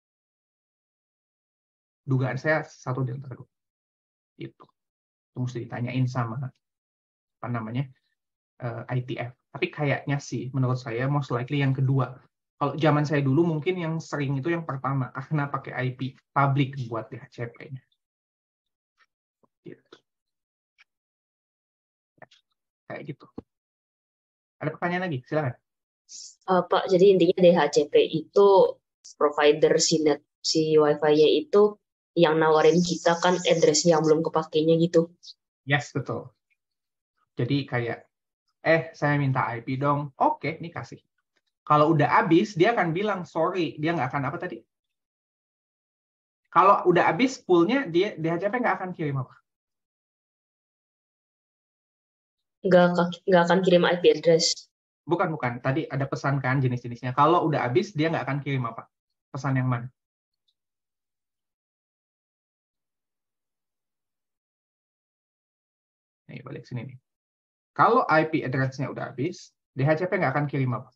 dugaan saya satu di antara dua. Itu. Itu mesti ditanyain sama apa namanya uh, I T F. Tapi kayaknya sih menurut saya most likely yang kedua. Kalau zaman saya dulu mungkin yang sering itu yang pertama karena pakai I P public buat D H C P-nya. Gitu. Ya, kayak gitu. Ada pertanyaan lagi? Silakan. Uh, Pak, jadi intinya D H C P itu provider si net si Wi-Fi-nya itu yang nawarin kita kan address yang belum kepakainya gitu. Yes, betul. Jadi kayak, eh saya minta I P dong. Oke, nih kasih. Kalau udah habis, dia akan bilang sorry. Dia nggak akan apa tadi? Kalau udah habis poolnya, dia D H C P nggak akan kirim apa? Nggak, nggak akan kirim I P address. Bukan, bukan. Tadi ada pesan kan jenis-jenisnya. Kalau udah habis, dia nggak akan kirim apa? Pesan yang mana? Nih, balik sini nih. Kalau I P address-nya udah habis, D H C P nggak akan kirim apa?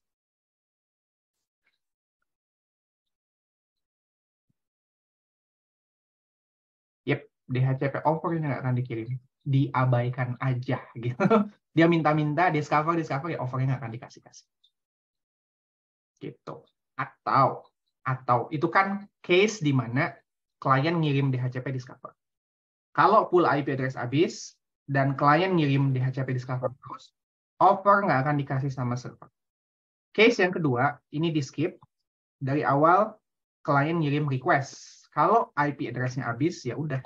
Yep, D H C P offer-nya nggak akan dikirim. Diabaikan aja gitu. Dia minta-minta, discover, discover, ya offer-nya nggak akan dikasih-kasih. Gitu. Atau, atau itu kan case di mana klien ngirim D H C P discover. Kalau pool I P address habis, dan klien ngirim D H C P discover terus, offer nggak akan dikasih sama server. Case yang kedua, ini di skip. Dari awal, klien ngirim request. Kalau I P address-nya habis, ya udah.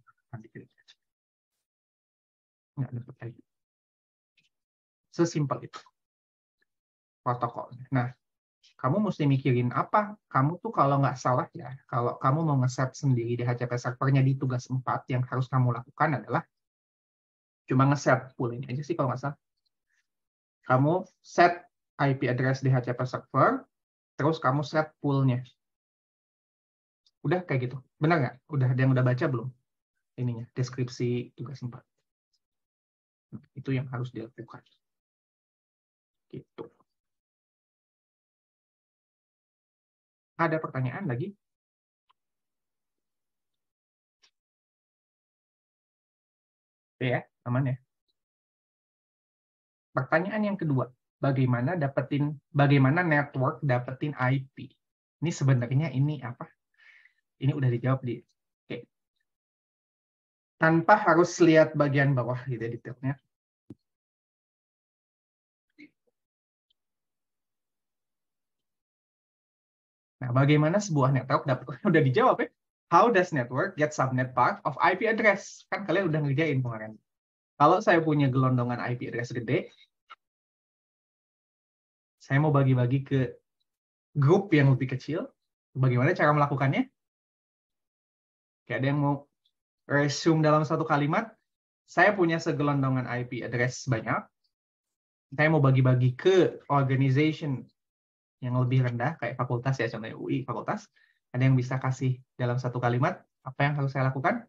Nggak dapat I P. Sesimpel itu. Protokolnya. Nah, kamu mesti mikirin apa? Kamu tuh kalau nggak salah ya, kalau kamu mau nge-set sendiri D H C P servernya di tugas empat, yang harus kamu lakukan adalah cuma nge-set pool ini aja sih kalau nggak salah. Kamu set I P address D H C P server, terus kamu set poolnya. Udah kayak gitu. Benar nggak? Udah ada yang udah baca belum? Ininya, deskripsi tugas empat. Itu yang harus dilakukan. Gitu. Ada pertanyaan lagi? Oke ya, aman ya. Pertanyaan yang kedua, bagaimana dapetin, bagaimana network dapetin I P? Ini sebenarnya ini apa? Ini udah dijawab di. Oke. Tanpa harus lihat bagian bawah gitu ya, detailnya. Nah, bagaimana sebuah network dapat? Udah dijawab ya. How does network get subnet part of I P address? Kan kalian udah ngerjain kemarin. Kalau saya punya gelondongan I P address gede, saya mau bagi-bagi ke grup yang lebih kecil. Bagaimana cara melakukannya? Kayak ada yang mau resume dalam satu kalimat, saya punya segelondongan I P address banyak. Saya mau bagi-bagi ke organization yang lebih rendah, kayak fakultas ya, contohnya U I, fakultas. Ada yang bisa kasih dalam satu kalimat, apa yang harus saya lakukan?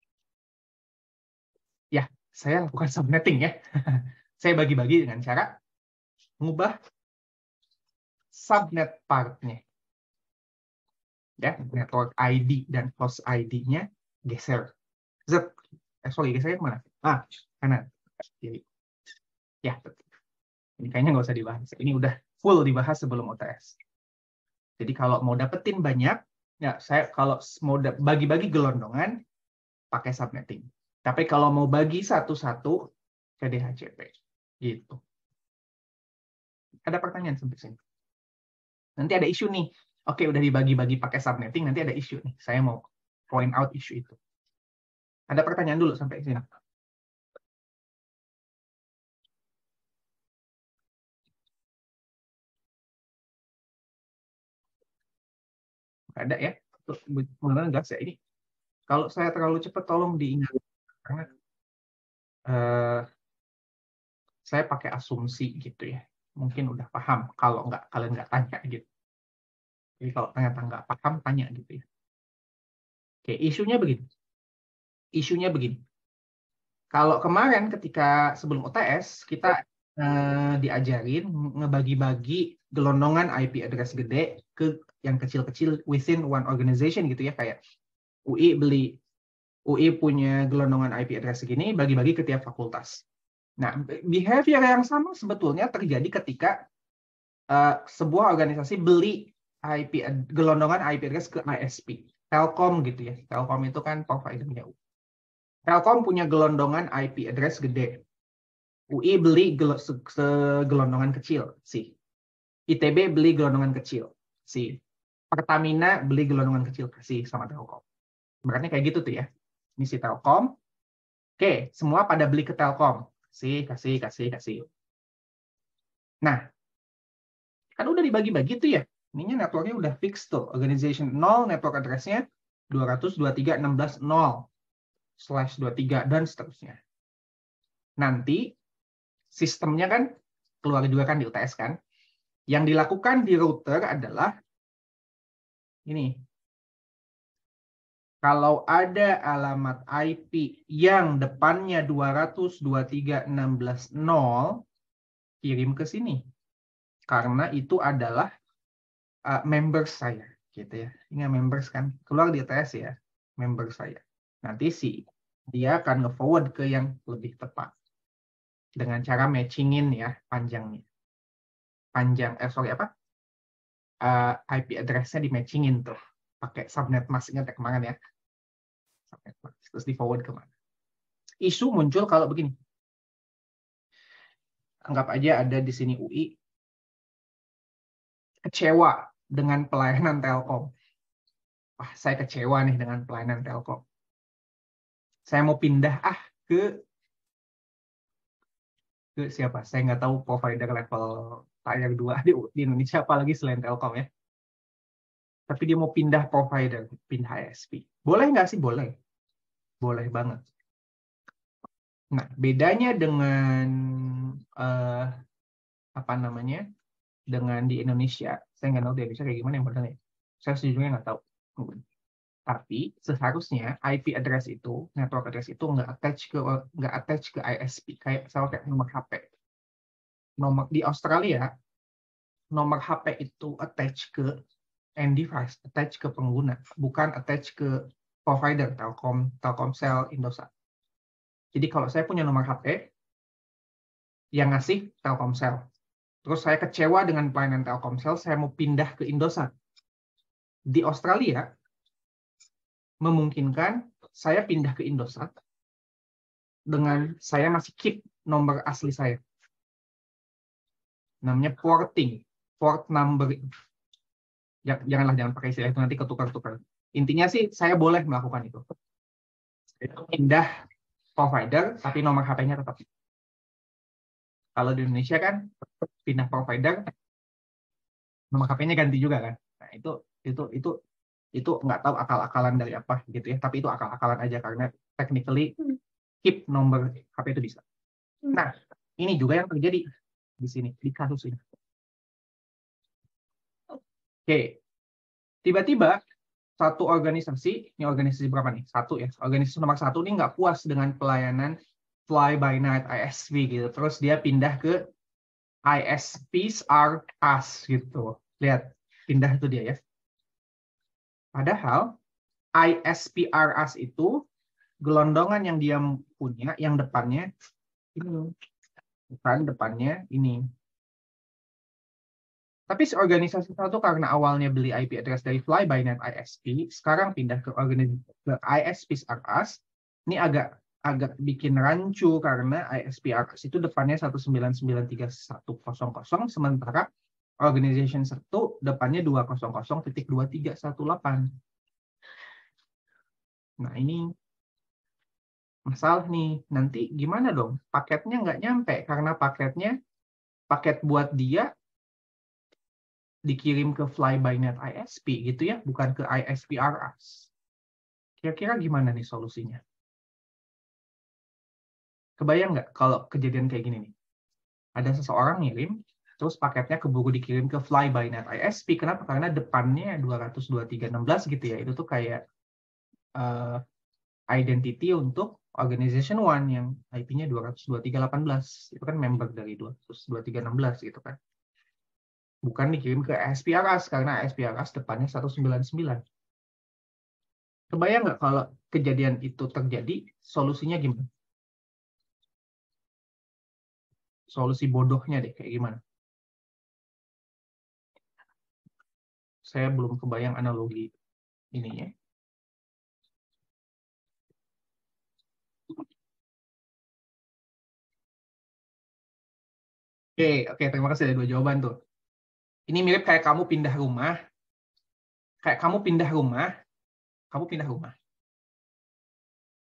Ya, saya lakukan subnetting ya. Saya bagi-bagi dengan cara mengubah subnet part-nya. Ya, network I D dan host I D-nya geser. Z, eh, sorry, gesernya kemana? Ah, kanan. Jadi, ya, betul. Ini kayaknya nggak usah dibahas. Ini udah full dibahas sebelum U T S. Jadi kalau mau dapetin banyak, ya saya kalau mau bagi-bagi gelondongan, pakai subnetting. Tapi kalau mau bagi satu-satu, ke D H C P. Gitu. Ada pertanyaan sampai sini? Nanti ada isu nih. Oke, udah dibagi-bagi pakai subnetting, nanti ada isu nih. Saya mau point out isu itu. Ada pertanyaan dulu sampai sini? Ada ya? Benar nggak saya ini? Kalau saya terlalu cepat, tolong diingat. Karena uh, saya pakai asumsi gitu ya. Mungkin udah paham. Kalau nggak, kalian nggak tanya gitu. Jadi kalau ternyata nggak paham, tanya gitu ya. Oke, isunya begini. Isunya begini. Kalau kemarin ketika sebelum U T S, kita eh, diajarin ngebagi-bagi gelondongan I P address gede ke yang kecil-kecil within one organization gitu ya. Kayak U I beli, U I punya gelondongan I P address segini, bagi-bagi ke tiap fakultas. Nah, behavior yang sama sebetulnya terjadi ketika uh, sebuah organisasi beli I P gelondongan I P address ke I S P. Telkom gitu ya. Telkom itu kan providernya U I. Telkom punya gelondongan I P address gede. U I beli segelondongan kecil, si. I T B beli gelondongan kecil, si. Pertamina beli gelondongan kecil, si sama Telkom. Berarti kayak gitu tuh ya. Ini si Telkom. Oke, semua pada beli ke Telkom. Kasih, kasih, kasih, kasih. Nah, kan udah dibagi-bagi tuh ya. Ininya networknya udah fix tuh. Organization nol, network address-nya dua ratus dua puluh tiga titik enam belas titik nol slash dua puluh tiga dan seterusnya. Nanti sistemnya kan keluar juga kan di U T S kan. Yang dilakukan di router adalah ini. Kalau ada alamat I P yang depannya dua ratus dua puluh tiga titik enam belas titik nol, kirim ke sini. Karena itu adalah uh, members saya. Gitu ya. Ini members kan. Keluar di U T S ya. Members saya. Nanti sih dia akan nge-forward ke yang lebih tepat. Dengan cara matchingin ya panjangnya. Panjang, eh sorry apa? Uh, I P address-nya di-matchingin tuh. Pakai subnet mask, ingat ya kemarin ya. Terus di forward kemana. Isu muncul kalau begini. Anggap aja ada di sini U I kecewa dengan pelayanan Telkom. Wah, saya kecewa nih dengan pelayanan Telkom. Saya mau pindah ah ke ke siapa? Saya nggak tahu provider level tier dua di, di Indonesia apalagi selain Telkom ya. Tapi dia mau pindah provider, pindah I S P. Boleh nggak sih? Boleh. Boleh banget. Nah, bedanya dengan uh, apa namanya? Dengan di Indonesia, saya nggak tahu di Indonesia kayak gimana yang benar ya. Saya sejujurnya nggak tahu. Tapi seharusnya I P address itu, network address itu nggak attach ke nggak attach ke I S P kayak sama kayak nomor H P. Nomor di Australia, nomor H P itu attach ke end device, attach ke pengguna, bukan attach ke provider Telkom, Telkomsel, Indosat. Jadi kalau saya punya nomor H P yang ngasih Telkomsel, terus saya kecewa dengan pelayanan Telkomsel, saya mau pindah ke Indosat. Di Australia, memungkinkan saya pindah ke Indosat dengan saya masih keep nomor asli saya. Namanya porting, port number. Janganlah, jangan pakai istilah itu, nanti ketukar-tukar. Intinya sih, saya boleh melakukan itu. Pindah provider, tapi nomor H P-nya tetap. Kalau di Indonesia kan, pindah provider, nomor H P-nya ganti juga kan. Nah, itu itu itu itu nggak tahu akal-akalan dari apa gitu ya. Tapi itu akal-akalan aja karena technically keep nomor H P itu bisa. Nah, ini juga yang terjadi di sini, di kasus ini. Oke, tiba-tiba satu organisasi, ini organisasi berapa nih? Satu ya, organisasi nomor satu ini nggak puas dengan pelayanan fly by night I S P gitu. Terus dia pindah ke I S Ps are us gitu. Lihat, pindah itu dia ya. Padahal I S P are us itu gelondongan yang dia punya, yang depannya ini, bukan depannya ini. Tapi si organisasi satu karena awalnya beli I P address dari fly by night I S P, sekarang pindah ke organisasi ke I S Ps are us. Ini agak agak bikin rancu karena I S P are us itu depannya satu sembilan sembilan tiga satu nol nol, sementara organization satu depannya dua nol nol titik dua tiga satu delapan. Nah, ini masalah nih. Nanti gimana dong? Paketnya nggak nyampe karena paketnya paket buat dia dikirim ke fly by night I S P gitu ya, bukan ke I S P are us. Kira-kira gimana nih solusinya? Kebayang nggak kalau kejadian kayak gini nih? Ada seseorang ngirim, terus paketnya keburu dikirim ke fly by night I S P. Kenapa? Karena depannya dua ratus dua puluh tiga titik enam belas gitu ya. Itu tuh kayak uh, identity untuk organization one yang I P-nya dua ratus dua puluh tiga titik delapan belas. Itu kan member dari dua ratus dua puluh tiga titik enam belas gitu kan. Bukan dikirim ke I S P are us, karena I S P are us depannya seratus sembilan puluh sembilan. Kebayang nggak kalau kejadian itu terjadi, solusinya gimana? Solusi bodohnya deh, kayak gimana? Saya belum kebayang analogi ininya. Oke, oke, terima kasih ada dua jawaban tuh. Ini mirip kayak kamu pindah rumah, kayak kamu pindah rumah, kamu pindah rumah.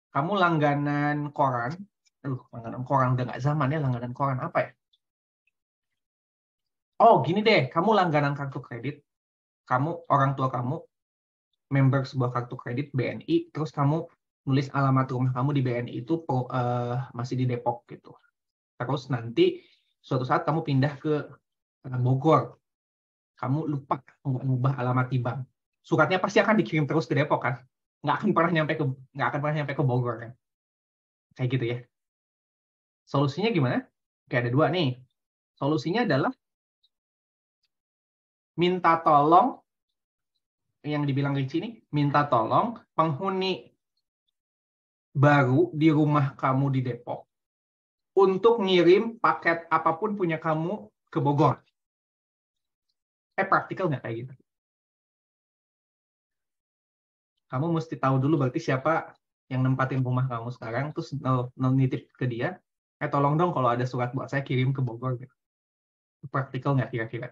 kamu langganan koran. Aduh, langganan koran udah nggak zaman ya, langganan koran apa ya? Oh, gini deh, kamu langganan kartu kredit, kamu orang tua kamu member sebuah kartu kredit B N I, terus kamu nulis alamat rumah kamu di B N I itu uh, masih di Depok gitu. Terus nanti suatu saat kamu pindah ke Bogor, kamu lupa mengubah alamat di bank. Suratnya pasti akan dikirim terus ke Depok kan? Nggak akan pernah nyampe ke nggak akan pernah nyampe ke Bogor kan? Kayak gitu ya. Solusinya gimana? Oke, ada dua nih. Solusinya adalah minta tolong, yang dibilang Ricci nih, minta tolong penghuni baru di rumah kamu di Depok untuk ngirim paket apapun punya kamu ke Bogor. Eh, praktikal nggak kayak gitu? Kamu mesti tahu dulu berarti siapa yang nempatin rumah kamu sekarang, terus nitip ke dia, eh tolong dong kalau ada surat buat saya kirim ke Bogor. Gitu. Praktikal nggak kira-kira?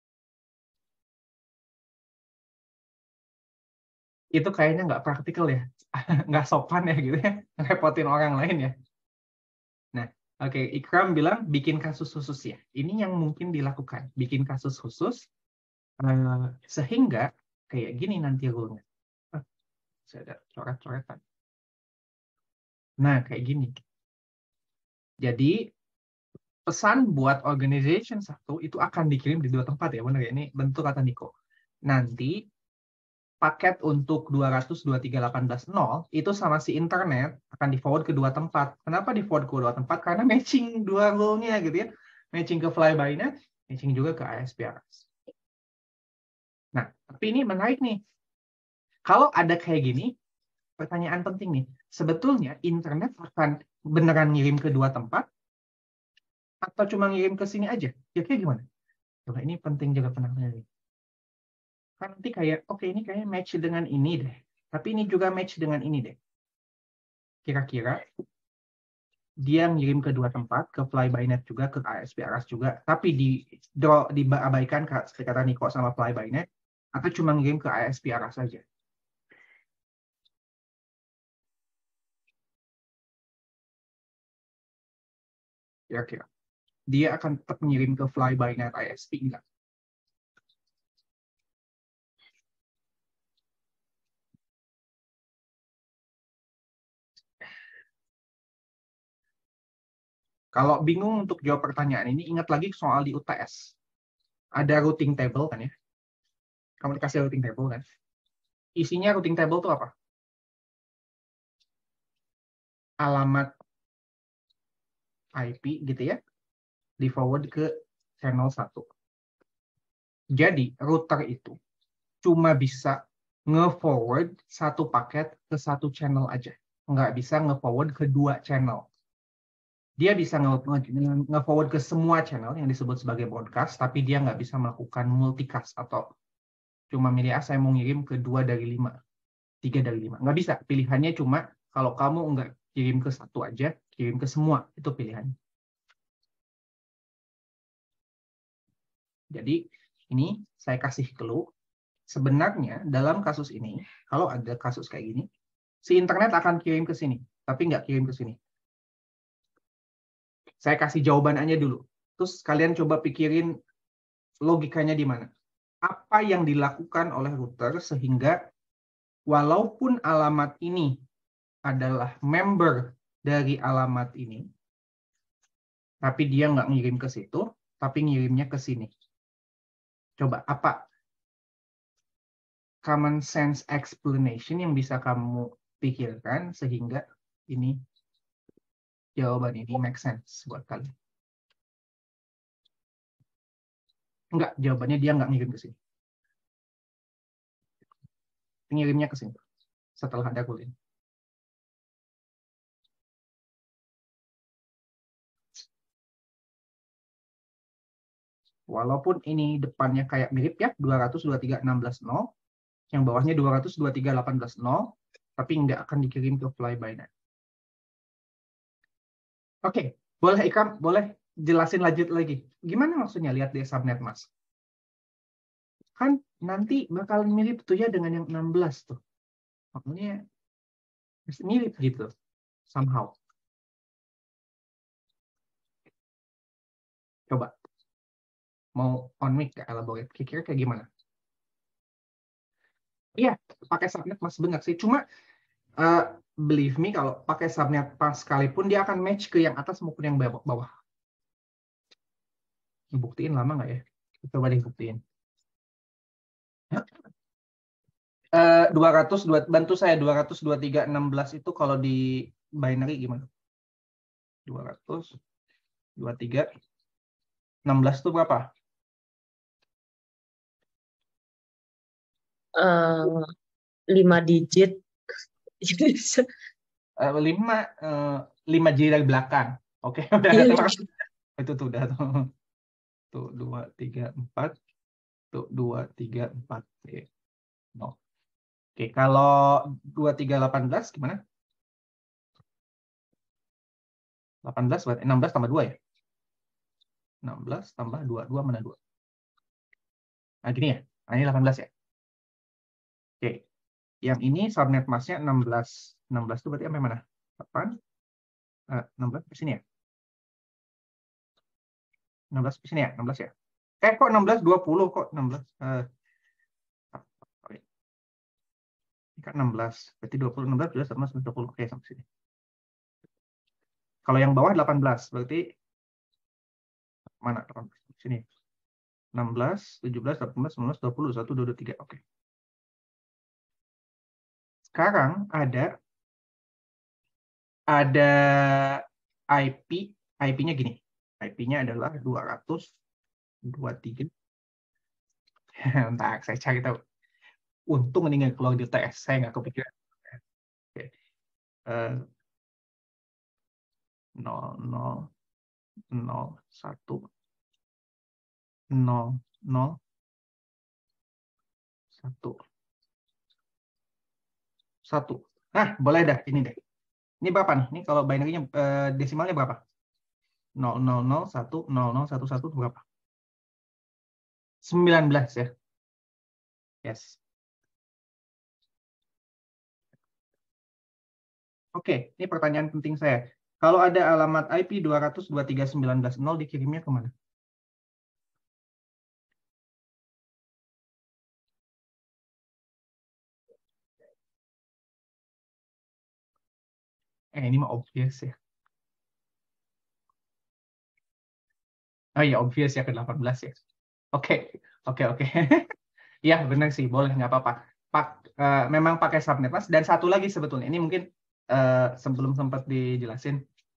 Itu kayaknya nggak praktikal ya, nggak sopan ya gitu ya, ngerepotin orang lain ya. Nah, oke, okay. Ikram bilang bikin kasus khusus ya. Ini yang mungkin dilakukan, bikin kasus khusus uh, sehingga kayak gini nanti rule-nya. Ah, saya ada coret-coretan. Nah, kayak gini. Jadi pesan buat organization satu itu akan dikirim di dua tempat ya, benar ya? Ini bentuk kata Niko. Nanti paket untuk dua ratus dua puluh tiga delapan belas nol itu sama si internet akan di forward ke dua tempat. Kenapa di forward ke dua tempat? Karena matching dua rule-nya gitu ya. Matching ke flyby-net, matching juga ke I S P R S. Nah, tapi ini menarik nih. Kalau ada kayak gini, pertanyaan penting nih. Sebetulnya internet akan beneran ngirim ke dua tempat atau cuma ngirim ke sini aja? Kira-kira gimana? Coba ini penting juga penanganannya nih. Kan nanti kayak, oke okay, ini kayaknya match dengan ini deh. Tapi ini juga match dengan ini deh. Kira-kira dia ngirim ke dua tempat, ke flyby-net juga, ke I S P R S juga, tapi di draw, diabaikan seperti kata Niko sama flyby-net, atau cuma ngirim ke I S P R S saja. Kira-kira. Dia akan tetap ngirim ke flyby-net I S P enggak? Kalau bingung untuk jawab pertanyaan ini, ingat lagi soal di U T S. Ada routing table kan ya? Kamu dikasih routing table kan? Isinya routing table itu apa? Alamat I P gitu ya, di forward ke channel satu. Jadi router itu cuma bisa nge-forward satu paket ke satu channel aja. Nggak bisa nge-forward ke dua channel. Dia bisa nge-forward ke semua channel yang disebut sebagai broadcast, tapi dia nggak bisa melakukan multicast atau cuma milih ah, saya mau ngirim ke dua dari lima, tiga dari lima. Nggak bisa. Pilihannya cuma kalau kamu nggak kirim ke satu aja, kirim ke semua. Itu pilihannya. Jadi ini saya kasih clue. Sebenarnya dalam kasus ini, kalau ada kasus kayak gini, si internet akan kirim ke sini, tapi nggak kirim ke sini. Saya kasih jawabannya dulu. Terus kalian coba pikirin logikanya di mana. Apa yang dilakukan oleh router sehingga walaupun alamat ini adalah member dari alamat ini, tapi dia nggak ngirim ke situ, tapi ngirimnya ke sini. Coba apa common sense explanation yang bisa kamu pikirkan sehingga ini jawaban ini make sense buat kalian? Enggak, jawabannya dia nggak ngirim ke sini. Ngirimnya ke sini setelah ada kuliah. Walaupun ini depannya kayak mirip ya, dua ratus dua puluh tiga enam belas nol, yang bawahnya dua ratus dua puluh tiga delapan belas nol, tapi nggak akan dikirim ke flyby-net. Oke, boleh Ikram, boleh jelasin lanjut lagi. Gimana maksudnya lihat di subnet, Mas? Kan nanti bakal mirip tuh ya dengan yang enam belas tuh. Makanya Mirip gitu, somehow. Coba, mau on mic ke elaborate, kira-kira kayak gimana? Iya, pakai subnet mas benar sih. Cuma uh, believe me, kalau pakai subnet pas sekalipun dia akan match ke yang atas maupun yang bawah. Buktiin lama nggak ya? Coba deh buktiin. Uh, dua ratus dua, bantu saya dua ratus dua puluh tiga enam belas itu kalau di binary gimana? dua ratus dua puluh tiga enam belas itu berapa? Uh, lima digit. uh, lima uh, lima jari dari belakang. Oke, okay. Udah Iya. itu tuh udah tuh. Tuh dua tiga empat. Tuh dua tiga empat. Oke. No. Oke, kalau dua tiga delapan belas gimana? delapan belas berarti enam belas tambah dua ya? enam belas tambah dua, dua mana dua? Nah, gini ya. Nah, ini delapan belas ya. Oke. Yang ini subnet masknya enam belas. enam belas itu berarti sampai mana? delapan. Uh, enam belas ke sini ya? enam belas ke sini ya? enam belas ya? Eh, kok enam belas? dua puluh kok enam belas? Uh, ini kan enam belas. Berarti dua puluh, enam belas, dua belas, dua puluh. Oke, sampai sini. Kalau yang bawah delapan belas, berarti mana? delapan belas. Sini. enam belas, tujuh belas, delapan belas, sembilan belas, dua puluh, satu, dua, dua, tiga. Oke. Sekarang ada ada I P, I P-nya gini. I P-nya adalah dua ratus dua puluh tiga. Entar saya cari tahu. Untung ini nggak keluar di T S, saya nggak kepikiran. Oke. Uh, nol, nol, nol, satu, nol, nol, satu, satu. Nah, boleh dah, ini deh. Ini berapa nih? Ini kalau binary-nya uh, desimalnya berapa? nol, nol, nol, satu, nol, nol, satu, satu berapa? sembilan belas ya. Yes. Oke, ini pertanyaan penting saya. Kalau ada alamat I P dua ratus dua puluh tiga sembilan belas nol dikirimnya kemana? Eh, ini mah obvious ya. Oh iya, obvious ya ke delapan belas ya. Oke, oke, oke. Ya, benar sih, boleh, nggak apa-apa. Pak, uh, memang pakai subnet, Mas. Dan satu lagi sebetulnya, ini mungkin uh, sebelum sempat dijelasin.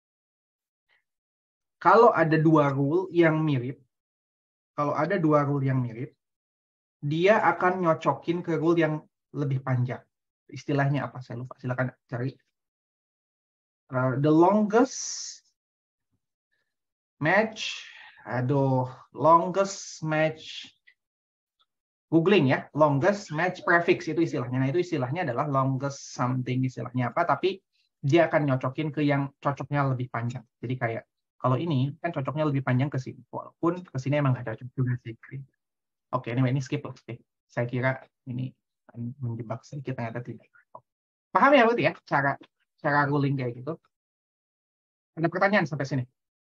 Kalau ada dua rule yang mirip, kalau ada dua rule yang mirip, dia akan nyocokin ke rule yang lebih panjang. Istilahnya apa? Saya lupa. Silakan cari. Uh, the longest match, aduh, longest match, googling ya, longest match prefix itu istilahnya. Nah, itu istilahnya adalah longest something, istilahnya apa, tapi dia akan nyocokin ke yang cocoknya lebih panjang. Jadi kayak, kalau ini kan cocoknya lebih panjang ke sini, walaupun ke sini emang nggak cocok juga sih. Oke, anyway, ini skip loh. Oke. Saya kira ini menjebak sedikit, ternyata tidak. Paham ya berarti ya, cara cara ruling kayak gitu. Ada pertanyaan sampai sini?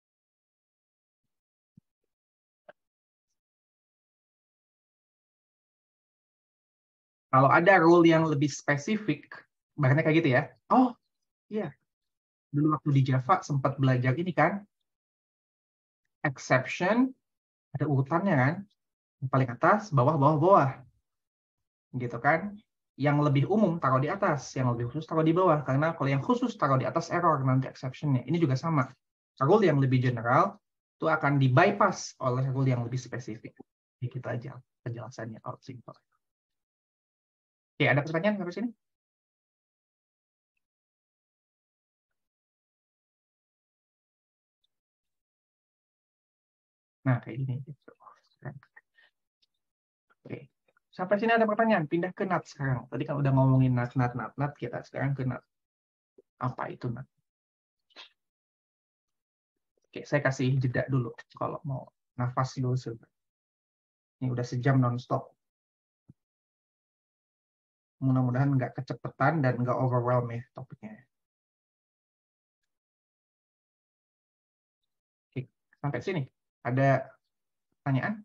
Kalau ada rule yang lebih spesifik, bahkan kayak gitu ya. Oh, iya. Dulu waktu di Java sempat belajar ini kan. Exception, ada urutannya kan. Yang paling atas, bawah, bawah, bawah. Gitu kan. Yang lebih umum taruh di atas, yang lebih khusus taruh di bawah. Karena kalau yang khusus taruh di atas error nanti exception-nya. Ini juga sama. Rule yang lebih general itu akan di bypass oleh rule yang lebih spesifik. Jadi kita aja penjelasannya kalau simple. Oke, ada pertanyaan sampai sini? Nah, kayak gini. Oke. Sampai sini ada pertanyaan. Pindah ke nat sekarang. Tadi kan udah ngomongin nat, nat, nat, nat. Kita sekarang ke nat. Apa itu nat? Oke, saya kasih jeda dulu kalau mau nafas dulu. Ini udah sejam non-stop. Mudah-mudahan nggak kecepatan dan nggak overwhelm ya topiknya. Oke, sampai sini. Ada pertanyaan?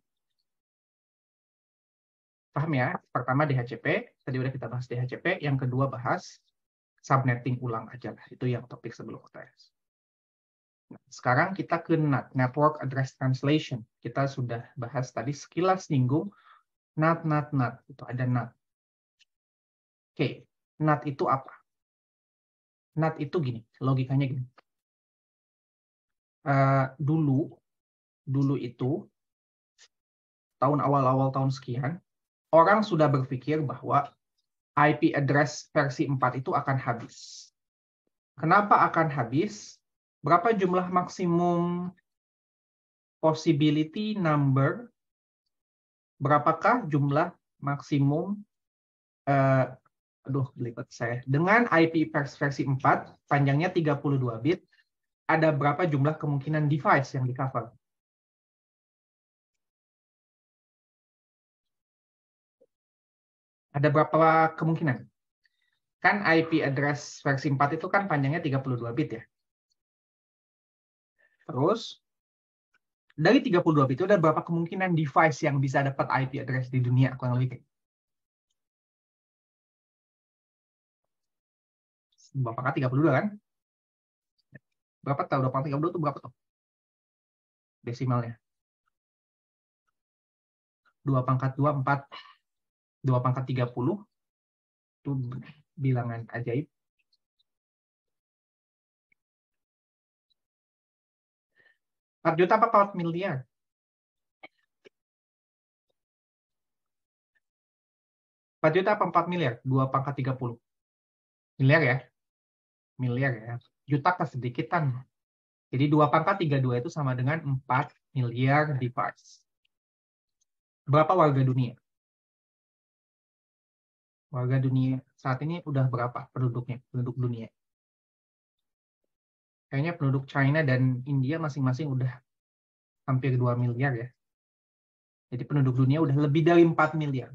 Paham ya? Pertama D H C P, tadi udah kita bahas D H C P. Yang kedua bahas subnetting ulang aja lah. Itu yang topik sebelum O T S. Nah, sekarang kita ke N A T, Network Address Translation. Kita sudah bahas tadi sekilas nyinggung N A T, N A T, N A T. Itu ada N A T. Oke, N A T itu apa? N A T itu gini, logikanya gini. Uh, dulu, dulu itu, tahun awal-awal tahun sekian, orang sudah berpikir bahwa I P address versi empat itu akan habis. Kenapa akan habis? Berapa jumlah maksimum possibility number? Berapakah jumlah maksimum uh, aduh, belibet saya. Dengan I P versi empat, panjangnya tiga puluh dua bit, ada berapa jumlah kemungkinan device yang di-cover? Ada berapa kemungkinan? Kan I P address versi empat itu kan panjangnya tiga puluh dua bit ya. Terus, dari tiga puluh dua bit itu ada berapa kemungkinan device yang bisa dapat I P address di dunia? Kurang lebih. Dua pangkat tiga puluh dua kan? Berapa tahu? Dua pangkat tiga puluh dua itu berapa tuh? Desimalnya. Dua pangkat dua, empat. Dua pangkat tiga puluh. Itu bilangan ajaib. empat juta apa empat miliar? empat juta apa empat miliar? dua pangkat tiga puluh. Miliar ya? Miliar ya. Juta kesedikitan. Jadi dua pangkat tiga puluh dua itu sama dengan empat miliar device. Berapa warga dunia? Warga dunia saat ini udah berapa penduduknya? Penduduk dunia. Kayaknya penduduk China dan India masing-masing udah hampir dua miliar ya. Jadi penduduk dunia udah lebih dari empat miliar.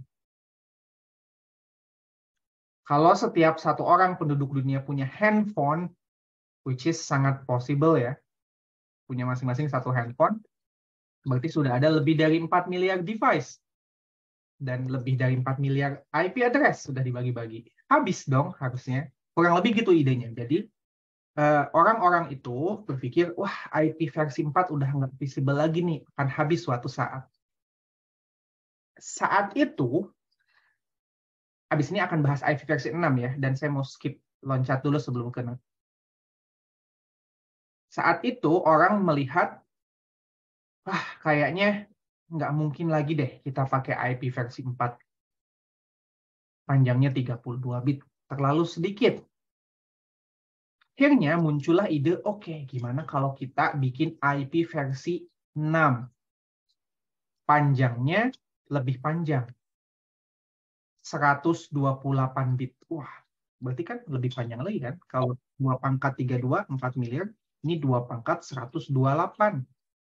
Kalau setiap satu orang penduduk dunia punya handphone, which is sangat possible ya, punya masing-masing satu handphone, berarti sudah ada lebih dari empat miliar device. Dan lebih dari empat miliar I P address sudah dibagi-bagi. Habis dong harusnya. Kurang lebih gitu idenya. Jadi orang-orang uh, itu berpikir, wah I P versi empat udah nggak visible lagi nih, akan habis suatu saat. Saat itu, habis ini akan bahas I P versi enam ya, dan saya mau skip loncat dulu sebelum ke N A T. Saat itu orang melihat, wah kayaknya nggak mungkin lagi deh kita pakai I P versi empat. Panjangnya tiga puluh dua bit, terlalu sedikit. Akhirnya muncullah ide, oke, okay, gimana kalau kita bikin I P versi enam. Panjangnya lebih panjang. seratus dua puluh delapan bit. Wah, berarti kan lebih panjang lagi kan? Kalau dua pangkat tiga puluh dua, empat miliar, ini dua pangkat seratus dua puluh delapan.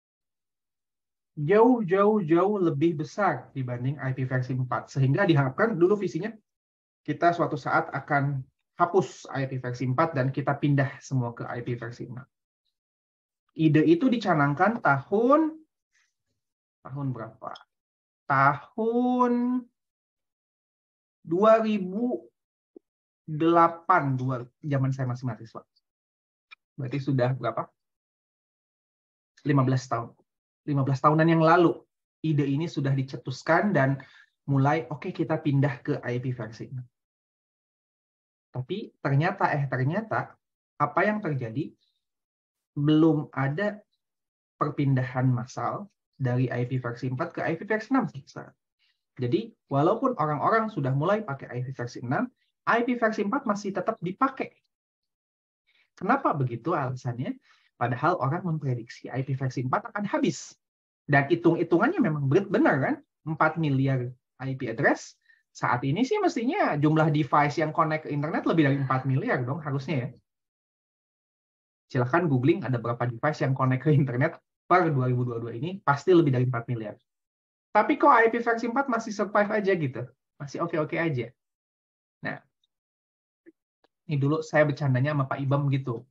Jauh-jauh-jauh lebih besar dibanding I P versi empat. Sehingga diharapkan dulu visinya kita suatu saat akan hapus I P versi empat dan kita pindah semua ke I P versi enam. Ide itu dicanangkan tahun tahun berapa? Tahun dua ribu delapan, dua, zaman saya masih mahasiswa. Berarti sudah berapa? lima belas tahun. lima belas tahunan yang lalu ide ini sudah dicetuskan dan mulai oke okay, kita pindah ke I P versi enam. Tapi ternyata eh ternyata apa yang terjadi, belum ada perpindahan massal dari I P versi empat ke I P versi enam. Jadi walaupun orang-orang sudah mulai pakai I P versi enam, I P versi empat masih tetap dipakai. Kenapa begitu alasannya? Padahal orang memprediksi I P versi empat akan habis. Dan hitung-hitungannya memang benar kan? empat miliar I P address. Saat ini sih mestinya jumlah device yang connect ke internet lebih dari empat miliar dong harusnya ya. Silahkan googling ada berapa device yang connect ke internet per dua ribu dua puluh dua ini, pasti lebih dari empat miliar. Tapi kok I P versi empat masih survive aja gitu? Masih oke-oke aja. Nah, ini dulu saya bercandanya sama Pak Ibam gitu.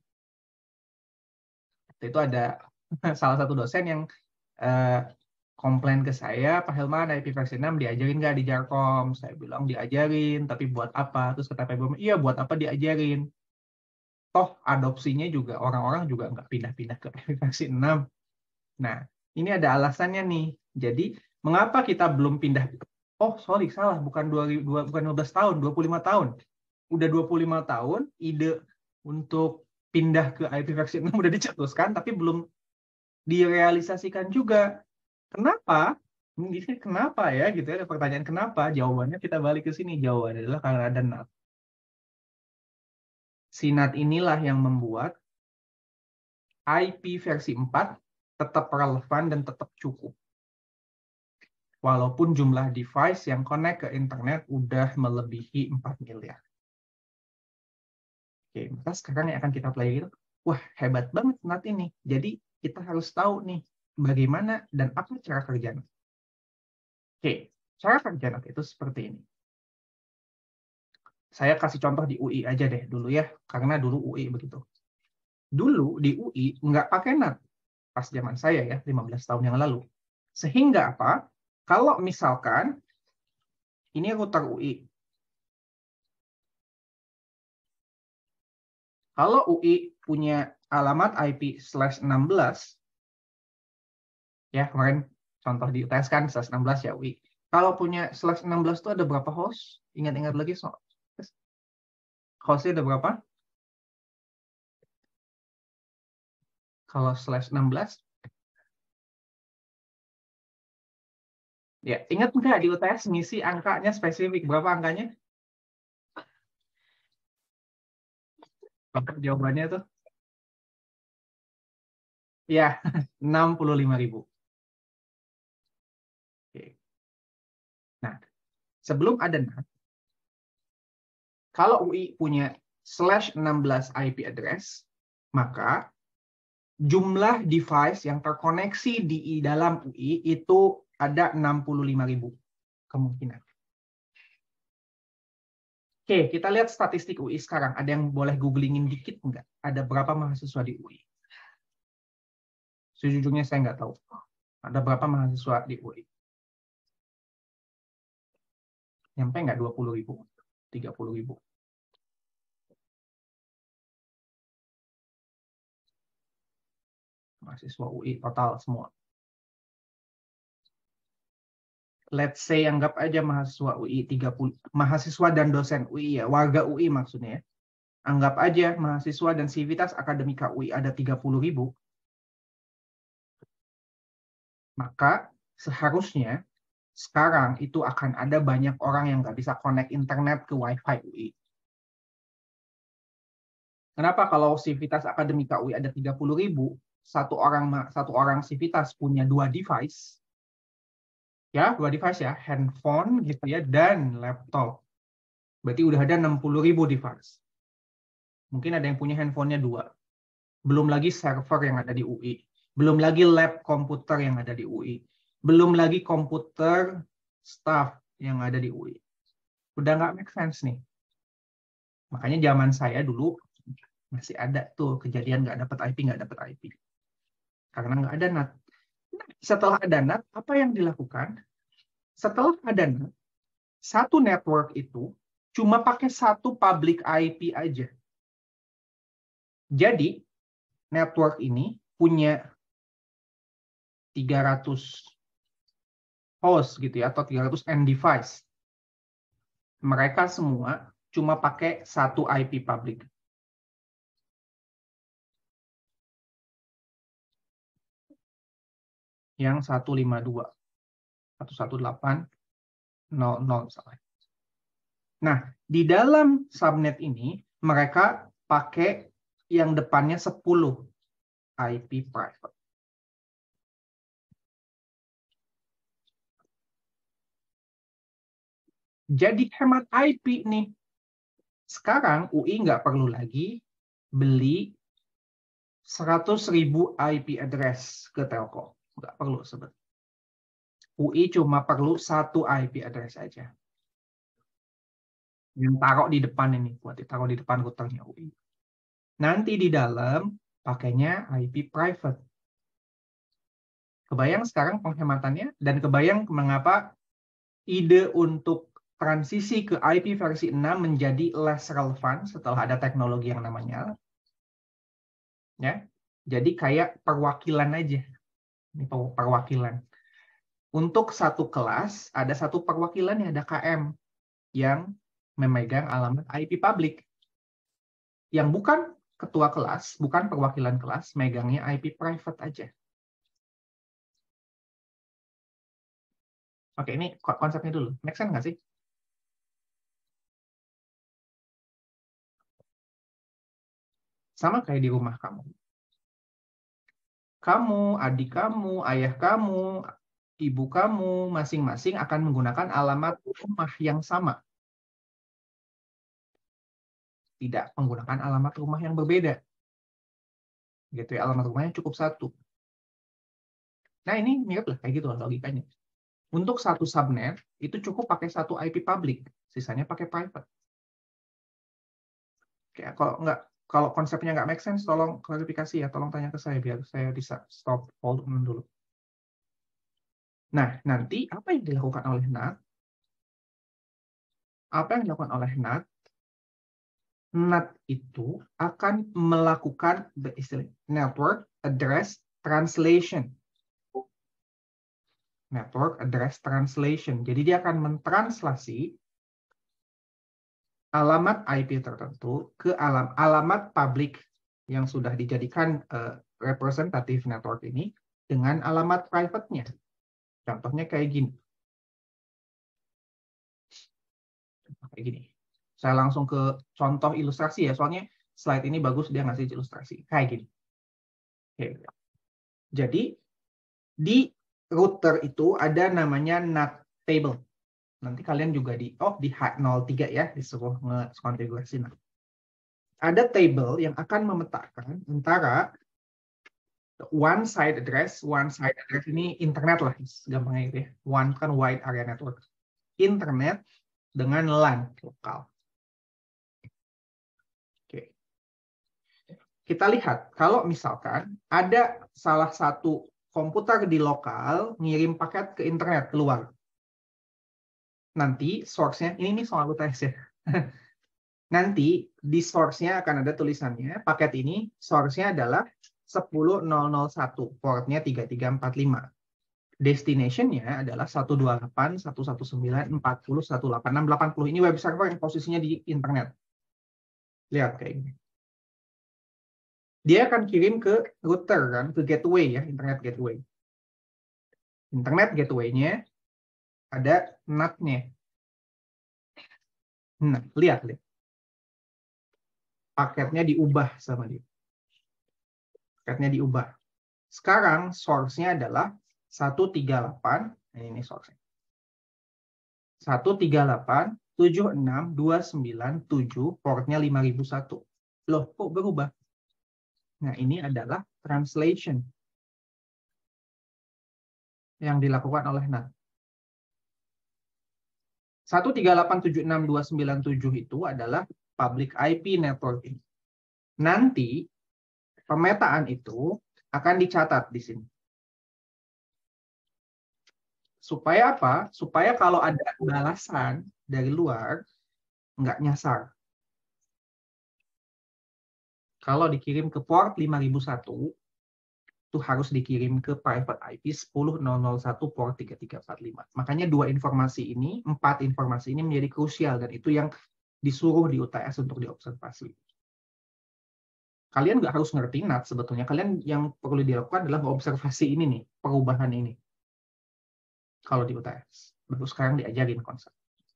Itu ada salah satu dosen yang uh, komplain ke saya, Pak Hilman, I P versi enam diajarin nggak di Jarkom? Saya bilang diajarin, tapi buat apa? Terus kata Pak Ibam, iya buat apa diajarin? Toh adopsinya juga, orang-orang juga nggak pindah-pindah ke I P versi enam. Nah, ini ada alasannya nih. Jadi, mengapa kita belum pindah? Oh, sorry, salah. Bukan, dua, bukan dua belas tahun, dua puluh lima tahun. Udah dua puluh lima tahun, ide untuk pindah ke I P versi enam udah dicetuskan, tapi belum direalisasikan juga. Kenapa? Ini kenapa ya? Gitu ya, ada pertanyaan kenapa? Jawabannya kita balik ke sini. Jawabannya adalah karena ada N A T. Si N A T inilah yang membuat I P versi empat tetap relevan dan tetap cukup. Walaupun jumlah device yang connect ke internet udah melebihi empat miliar. Oke, maka sekarang yang akan kita pelajari itu, wah hebat banget N A T ini. Jadi kita harus tahu nih, bagaimana dan apa cara kerja N A T. Oke, cara kerja N A T itu seperti ini. Saya kasih contoh di U I aja deh dulu ya, karena dulu U I begitu. Dulu di U I nggak pakai N A T, pas zaman saya ya, lima belas tahun yang lalu. Sehingga apa? Kalau misalkan, ini router U I. Kalau U I punya alamat I P slash enam belas, ya kemarin contoh di U T S kan slash enam belas ya U I. Kalau punya slash enam belas itu ada berapa host? Ingat-ingat lagi, so, hostnya ada berapa? Kalau slash enam belas, ya ingat nggak di U T S ngisi angkanya spesifik, berapa angkanya? Apa jawabannya tuh? Ya, enam puluh lima ribu. Oke. Nah, sebelum ada N A T, kalau U I punya slash enam belas I P address, maka jumlah device yang terkoneksi di dalam U I itu ada enam puluh lima ribu kemungkinan. Oke, kita lihat statistik U I sekarang. Ada yang boleh googlingin dikit nggak? Ada berapa mahasiswa di U I? Sejujurnya saya nggak tahu. Ada berapa mahasiswa di U I? Nyampe nggak dua puluh ribu? tiga puluh ribu? Mahasiswa U I total semua. Let's say anggap aja mahasiswa U I tiga puluh, mahasiswa dan dosen U I ya, warga U I maksudnya ya. Anggap aja mahasiswa dan sivitas akademika U I ada tiga puluh ribu. Maka seharusnya sekarang itu akan ada banyak orang yang nggak bisa connect internet ke Wi-Fi U I. Kenapa kalau sivitas akademika U I ada tiga puluh ribu, satu orang satu orang sivitas punya dua device, ya dua device ya, handphone gitu ya dan laptop. Berarti udah ada enam puluh ribu device. Mungkin ada yang punya handphonenya dua. Belum lagi server yang ada di U I. Belum lagi lab komputer yang ada di U I. Belum lagi komputer staff yang ada di U I. Udah nggak make sense nih. Makanya zaman saya dulu masih ada tuh kejadian nggak dapat I P, nggak dapat I P. Karena nggak ada N A T. Nah, setelah ada N A T, apa yang dilakukan? Setelah ada N A T, satu network itu cuma pakai satu public I P aja. Jadi, network ini punya tiga ratus host gitu ya, atau tiga ratus end device. Mereka semua cuma pakai satu I P public. Yang seratus lima puluh dua, seratus delapan belas nol nol misalnya. Nah, di dalam subnet ini mereka pakai yang depannya sepuluh I P private. Jadi hemat I P nih. Sekarang U I nggak perlu lagi beli seratus ribu I P address ke Telkom. Nggak perlu sebetulnya. U I cuma perlu satu I P address saja. Yang taruh di depan ini, buat ditaruh di depan routernya U I. Nanti di dalam pakainya I P private. Kebayang sekarang penghematannya, dan kebayang mengapa ide untuk transisi ke I P versi enam menjadi less relevan setelah ada teknologi yang namanya ya. Jadi kayak perwakilan aja. Ini perwakilan. Untuk satu kelas ada satu perwakilan yang ada K M yang memegang alamat I P public. Yang bukan ketua kelas, bukan perwakilan kelas, megangnya I P private aja. Oke, ini konsepnya dulu. Make sense nggak sih? Sama kayak di rumah kamu. Kamu, adik kamu, ayah kamu, ibu kamu, masing-masing akan menggunakan alamat rumah yang sama. Tidak menggunakan alamat rumah yang berbeda. Gitu ya, alamat rumahnya cukup satu. Nah, ini mirip lah kayak gitu lah logikanya. Untuk satu subnet, itu cukup pakai satu I P public, sisanya pakai private. Kayak kalau nggak, kalau konsepnya nggak make sense, tolong klarifikasi ya, tolong tanya ke saya biar saya bisa stop hold dulu. Nah, nanti apa yang dilakukan oleh N A T? Apa yang dilakukan oleh N A T? N A T itu akan melakukan istilah network address translation. Network address translation. Jadi dia akan mentranslasi alamat I P tertentu ke alam, alamat publik yang sudah dijadikan uh, representatif network ini dengan alamat private-nya. Contohnya kayak gini. Kayak gini. Saya langsung ke contoh ilustrasi ya, soalnya slide ini bagus, dia ngasih ilustrasi. Kayak gini. Oke. Jadi, di router itu ada namanya N A T table. Nanti kalian juga di, oh di H nol tiga ya, disuruh nge-konfigurasi. Nah, ada table yang akan memetakan antara one side address, one side address ini internet lah, gampangnya gitu ya. One kan wide area network. Internet dengan LAN lokal. Oke. Kita lihat, kalau misalkan ada salah satu komputer di lokal ngirim paket ke internet keluar. Nanti source-nya, ini nih soal U T S ya. Nanti di source-nya akan ada tulisannya, paket ini source-nya adalah sepuluh nol nol satu, port-nya tiga tiga empat lima. Destination-nya adalah seratus dua puluh delapan dot seratus sembilan dot empat puluh dot seratus delapan puluh enam dot delapan puluh. Ini web server yang posisinya di internet. Lihat kayak gini. Dia akan kirim ke router kan, ke gateway ya, internet gateway. Internet gateway-nya ada N A T-nya. Nah, lihat, lihat. Paketnya diubah sama dia. Paketnya diubah. Sekarang source-nya adalah seratus tiga puluh delapan, ini source-nya. seratus tiga puluh delapan dot tujuh enam dot dua sembilan dot tujuh, port-nya lima ribu satu. Loh, kok berubah? Nah, ini adalah translation yang dilakukan oleh N A T. seratus tiga puluh delapan dot tujuh enam dot dua sembilan dot tujuh itu adalah public I P networking. Nanti pemetaan itu akan dicatat di sini. Supaya apa? Supaya kalau ada balasan dari luar, nggak nyasar. Kalau dikirim ke port lima ribu satu, itu harus dikirim ke private I P sepuluh nol nol satu port tiga tiga empat lima. Makanya dua informasi ini, empat informasi ini menjadi krusial, dan itu yang disuruh di U T S untuk diobservasi. Kalian nggak harus ngerti N A T sebetulnya. Kalian yang perlu dilakukan adalah observasi ini nih, perubahan ini. Kalau di U T S. Baru sekarang diajarin konsep.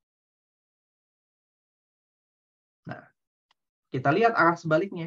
Nah, kita lihat arah sebaliknya.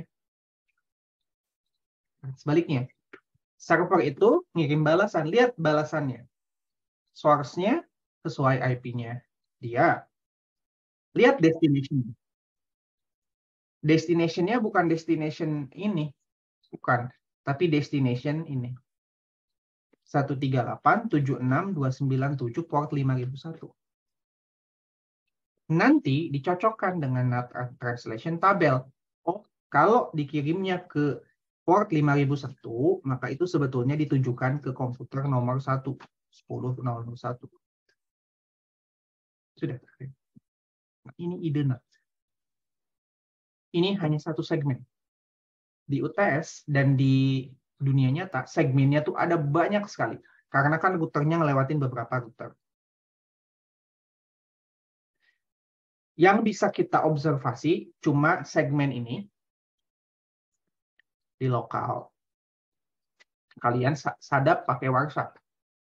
Sebaliknya. Server itu ngirim balasan. Lihat balasannya. Source-nya sesuai I P-nya dia. Lihat destination. Destination-nya bukan destination ini. Bukan. Tapi destination ini. seratus tiga puluh delapan dot tujuh enam dot dua sembilan dot tujuh port lima ribu satu. nanti dicocokkan dengan NAT translation tabel. Oh, kalau dikirimnya ke port lima ribu satu, maka itu sebetulnya ditujukan ke komputer nomor satu, sepuluh nol nol satu. Sudah. Nah, ini ide NAT. Ini hanya satu segmen. Di U T S dan di dunia nyata, segmennya tuh ada banyak sekali. Karena kan routernya ngelewatin beberapa router. Yang bisa kita observasi cuma segmen ini di lokal. Kalian sadap pakai WarShark.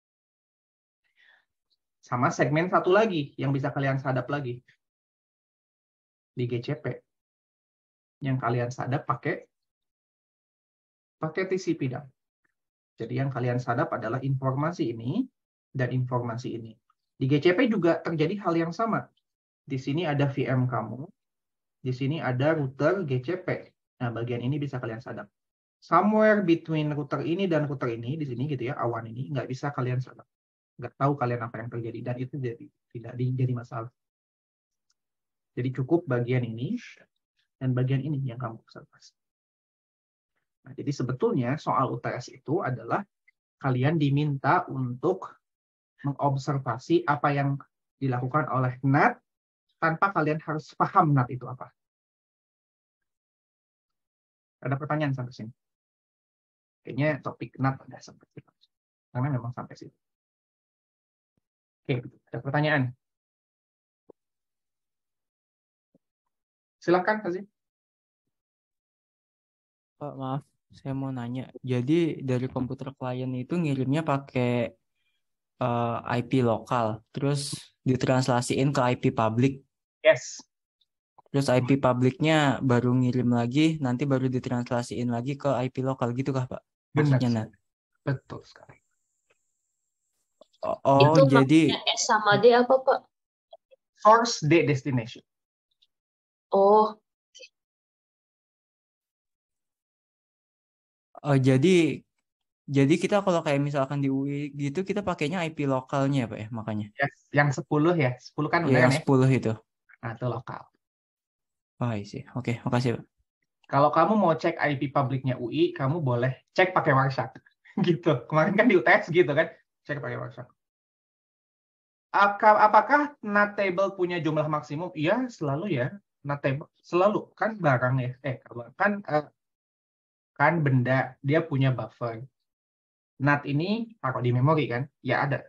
Sama segmen satu lagi yang bisa kalian sadap lagi di G C P. Yang kalian sadap pakai pakai T C P dump. Jadi yang kalian sadap adalah informasi ini dan informasi ini. Di G C P juga terjadi hal yang sama. Di sini ada V M kamu, di sini ada router G C P. Nah, bagian ini bisa kalian sadap. Somewhere between router ini dan router ini, di sini gitu ya, awan ini, nggak bisa kalian sadap. Nggak tahu kalian apa yang terjadi, dan itu jadi, tidak jadi masalah. Jadi cukup bagian ini, dan bagian ini yang kamu observasi. Nah, jadi sebetulnya soal U T S itu adalah kalian diminta untuk mengobservasi apa yang dilakukan oleh NAT tanpa kalian harus paham NAT itu apa. Ada pertanyaan sampai sini? Kayaknya topik NAT ada sampai sini. Karena memang sampai sini. Oke, ada pertanyaan? Silakan, Fazil. Pak, maaf, saya mau nanya. Jadi dari komputer klien itu ngirimnya pakai uh, I P lokal, terus ditranslasiin ke I P public. Yes. Terus I P publiknya baru ngirim lagi, nanti baru ditranslasiin lagi ke I P lokal gitu kah, Pak? Maksudnya, Benar. Nat? Betul sekali. Oh, Itu jadi S sama D apa, Pak? Source D destination. Oh, oh jadi jadi kita kalau kayak misalkan di U I gitu kita pakainya I P lokalnya, Pak ya, makanya. Yes. Yang sepuluh ya. sepuluh kan Ya, benar yang ya? sepuluh itu. Nah, itu lokal. Oh, isi. Oke, makasih, Pak. Kalau kamu mau cek I P publiknya U I, kamu boleh cek pakai WarShark. Gitu. Kemarin kan di U T S gitu kan. Cek pakai WarShark. Apakah NAT table punya jumlah maksimum? Iya, selalu ya. NAT table selalu kan barang ya. Eh, kan kan benda dia punya buffer. NAT ini taruh di memori kan? Ya ada.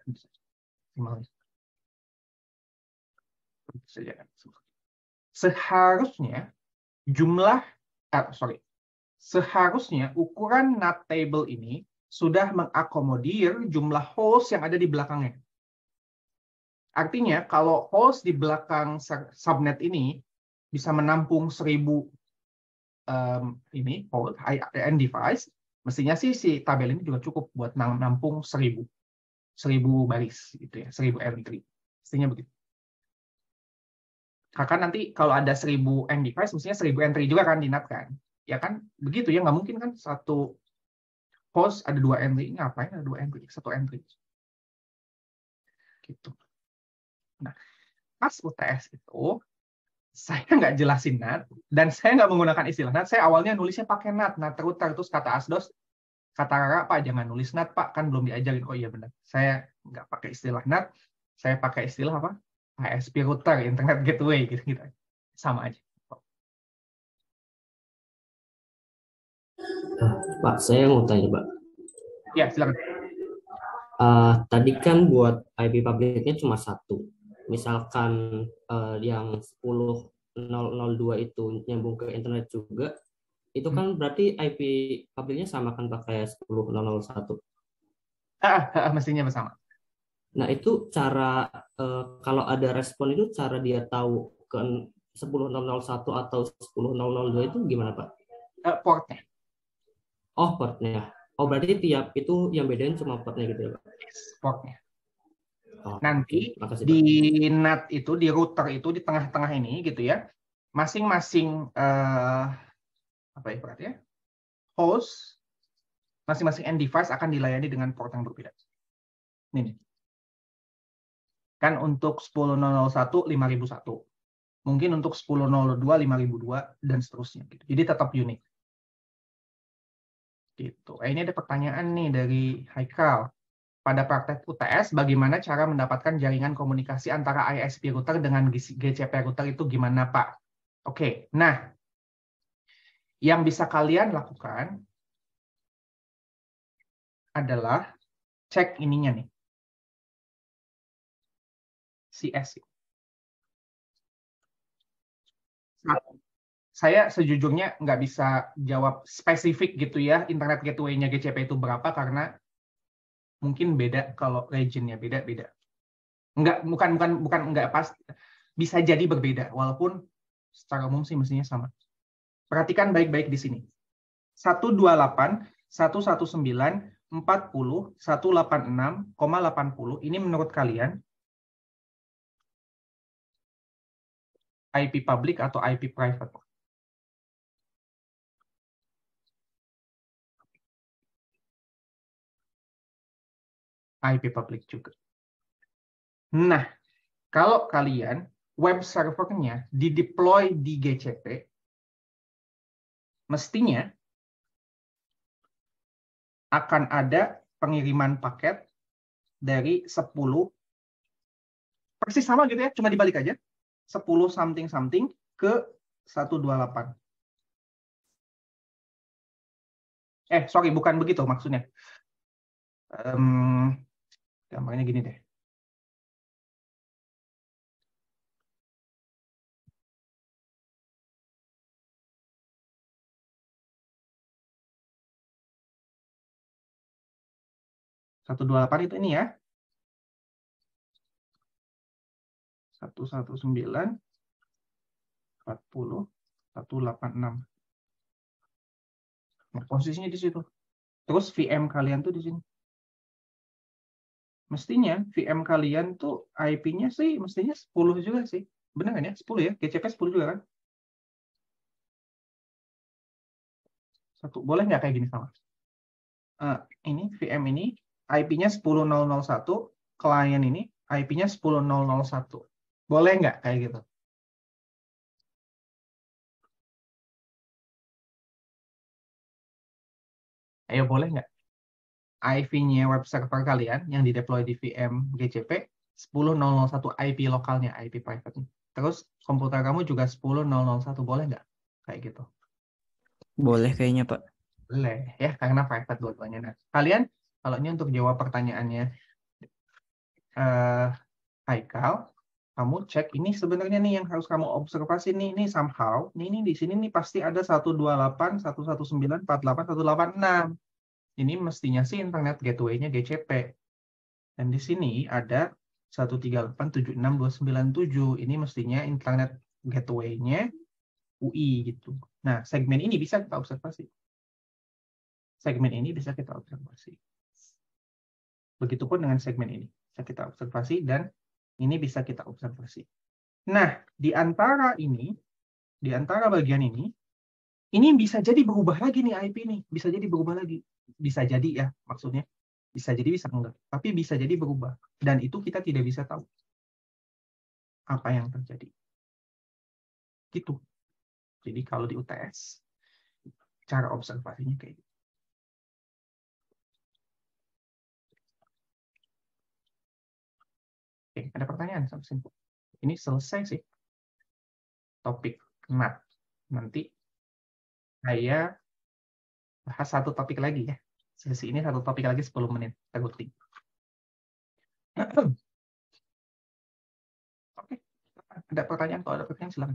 Seharusnya jumlah, ah, sorry, seharusnya ukuran NAT table ini sudah mengakomodir jumlah host yang ada di belakangnya. Artinya kalau host di belakang subnet ini bisa menampung seribu um, ini host end device, mestinya sih si tabel ini juga cukup buat menampung seribu seribu baris gitu ya, seribu entry. Mestinya begitu. Karena nanti kalau ada seribu end device, mestinya seribu entry juga kan di NAT kan? Ya kan begitu ya, nggak mungkin kan satu host ada dua entry, ngapain ada dua entry, satu entry. Gitu. Nah, pas U T S itu, saya nggak jelasin NAT, dan saya nggak menggunakan istilah NAT. Saya awalnya nulisnya pakai NAT, NAT router. Terus kata Asdos, kata Rara, Pak, jangan nulis NAT, Pak. Kan belum diajarin. Oh iya benar. Saya nggak pakai istilah NAT, saya pakai istilah apa? I S P router, Internet Gateway, gitu-gitu. Sama aja. Pak, saya mau tanya, Pak. Ya, silakan. Uh, tadi kan buat I P publiknya cuma satu. Misalkan uh, yang sepuluh nol nol dua itu nyambung ke internet juga, itu kan berarti I P publiknya sama kan pakai sepuluh nol nol satu. Ah, ah, mestinya bersama. Nah, itu cara uh, kalau ada respon itu cara dia tahu ke sepuluh nol nol satu atau sepuluh nol nol dua itu gimana, Pak? Uh, portnya. Oh, portnya. Oh, berarti tiap itu yang bedain cuma portnya gitu ya, Pak? Yes, portnya. Oh, nanti makasih, di Pak. NAT itu, di router itu, di tengah-tengah ini gitu ya, masing-masing uh, apa ya berarti ya, host, masing-masing end device akan dilayani dengan port yang berbeda. Ini kan untuk sepuluh nol nol satu lima ribu satu, mungkin untuk sepuluh nol dua, lima ribu dua, dan seterusnya. Gitu. Jadi tetap unik. Gitu. Eh, ini ada pertanyaan nih dari Haikal. Pada praktek U T S, bagaimana cara mendapatkan jaringan komunikasi antara I S P router dengan G C P router itu gimana, Pak? Oke, nah, yang bisa kalian lakukan adalah cek ininya nih. C S. Saya sejujurnya nggak bisa jawab spesifik gitu ya, internet gateway-nya G C P itu berapa, karena mungkin beda kalau region-nya beda-beda. Enggak, bukan bukan bukan enggak pas, bisa jadi berbeda, walaupun secara umum sih mestinya sama. Perhatikan baik-baik di sini. seratus dua puluh delapan, seratus sembilan belas, empat puluh, seratus delapan puluh enam, delapan puluh, ini menurut kalian I P public atau I P private? I P public juga. Nah, kalau kalian web servernya di-deploy di G C P, mestinya akan ada pengiriman paket dari sepuluh, persis sama gitu ya, cuma dibalik aja, sepuluh something-something ke seratus dua puluh delapan. Eh, sorry, bukan begitu maksudnya. Um, Gampangnya gini deh. seratus dua puluh delapan itu ini ya. seratus sembilan belas, empat puluh, seratus delapan puluh enam. Nah, posisinya di situ. Terus V M kalian tuh di sini. Mestinya V M kalian tuh I P-nya sih mestinya sepuluh juga sih. Benar kan ya? sepuluh ya? G C P sepuluh juga kan? Satu. Boleh nggak kayak gini sama? Uh, ini V M ini I P-nya sepuluh nol nol satu, klien ini I P-nya sepuluh nol nol satu. Boleh nggak kayak gitu? Ayo, boleh nggak? I P-nya web server kalian yang di-deploy di V M G C P sepuluh nol nol satu I P lokalnya, I P private. Terus komputer kamu juga sepuluh nol nol satu, boleh nggak? Kayak gitu. Boleh kayaknya, Pak. Boleh, ya, karena private dua-duanya. Nah, kalian, kalau ini untuk jawab pertanyaannya uh, Haikal, kamu cek ini sebenarnya nih yang harus kamu observasi nih, nih somehow, nih, nih di sini nih pasti ada seratus dua puluh delapan, seratus sembilan belas, empat puluh delapan, seratus delapan puluh enam. Ini mestinya sih internet gateway-nya G C P. Dan di sini ada seratus tiga puluh delapan, tujuh puluh enam, dua ratus sembilan puluh tujuh. Ini mestinya internet gateway-nya U I gitu. Nah, segmen ini bisa kita observasi. Segmen ini bisa kita observasi. Begitupun dengan segmen ini. Bisa kita observasi dan ini bisa kita observasi. Nah, di antara ini, di antara bagian ini, ini bisa jadi berubah lagi nih I P nih. Bisa jadi berubah lagi. Bisa jadi ya, maksudnya. Bisa jadi, bisa enggak. Tapi bisa jadi berubah. Dan itu kita tidak bisa tahu apa yang terjadi. Gitu. Jadi kalau di U T S, cara observasinya kayak gitu. Oke, ada pertanyaan? Ini selesai sih topik N A T. Nanti saya bahas satu topik lagi ya. Sesi ini satu topik lagi sepuluh menit. Oke. Ada pertanyaan? Kalau ada pertanyaan silakan.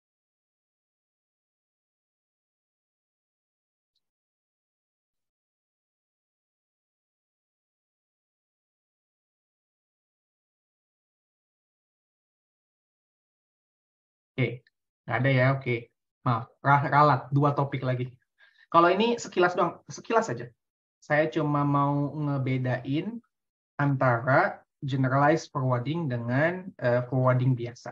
Oke, nggak ada ya. Oke, maaf, ralat dua topik lagi. Kalau ini sekilas doang, sekilas saja. Saya cuma mau ngebedain antara generalized forwarding dengan uh, forwarding biasa.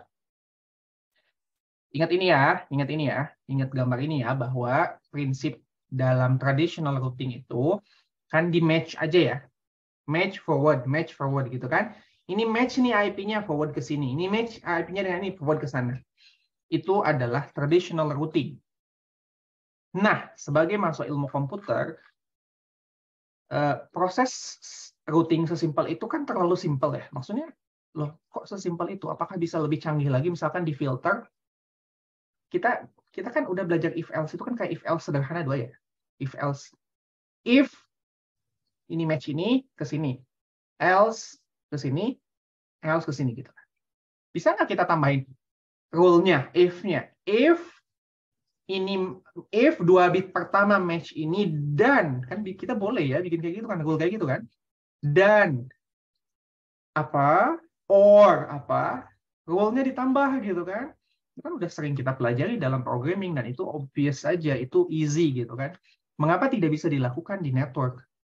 Ingat ini ya, ingat ini ya, ingat gambar ini ya, bahwa prinsip dalam traditional routing itu kan di match aja ya, match forward, match forward gitu kan. Ini match nih I P-nya forward ke sini, ini match I P-nya dengan ini forward ke sana. itu adalah traditional routing. Nah, sebagai mahasiswa ilmu komputer, eh, proses routing sesimpel itu kan terlalu simpel ya. Maksudnya, loh, kok sesimpel itu? Apakah bisa lebih canggih lagi? Misalkan di filter, kita kita kan udah belajar if else itu kan kayak if else sederhana dua ya. If else, if ini match ini ke sini, else ke sini, else ke sini gitu. Bisa nggak kita tambahin rule-nya, if-nya? If ini, if dua bit pertama match ini dan, kan kita boleh ya bikin kayak gitu kan, rule kayak gitu kan. Dan apa, or apa, rule-nya ditambah gitu kan. Itu kan udah sering kita pelajari dalam programming dan itu obvious saja, itu easy gitu kan. Mengapa tidak bisa dilakukan di network?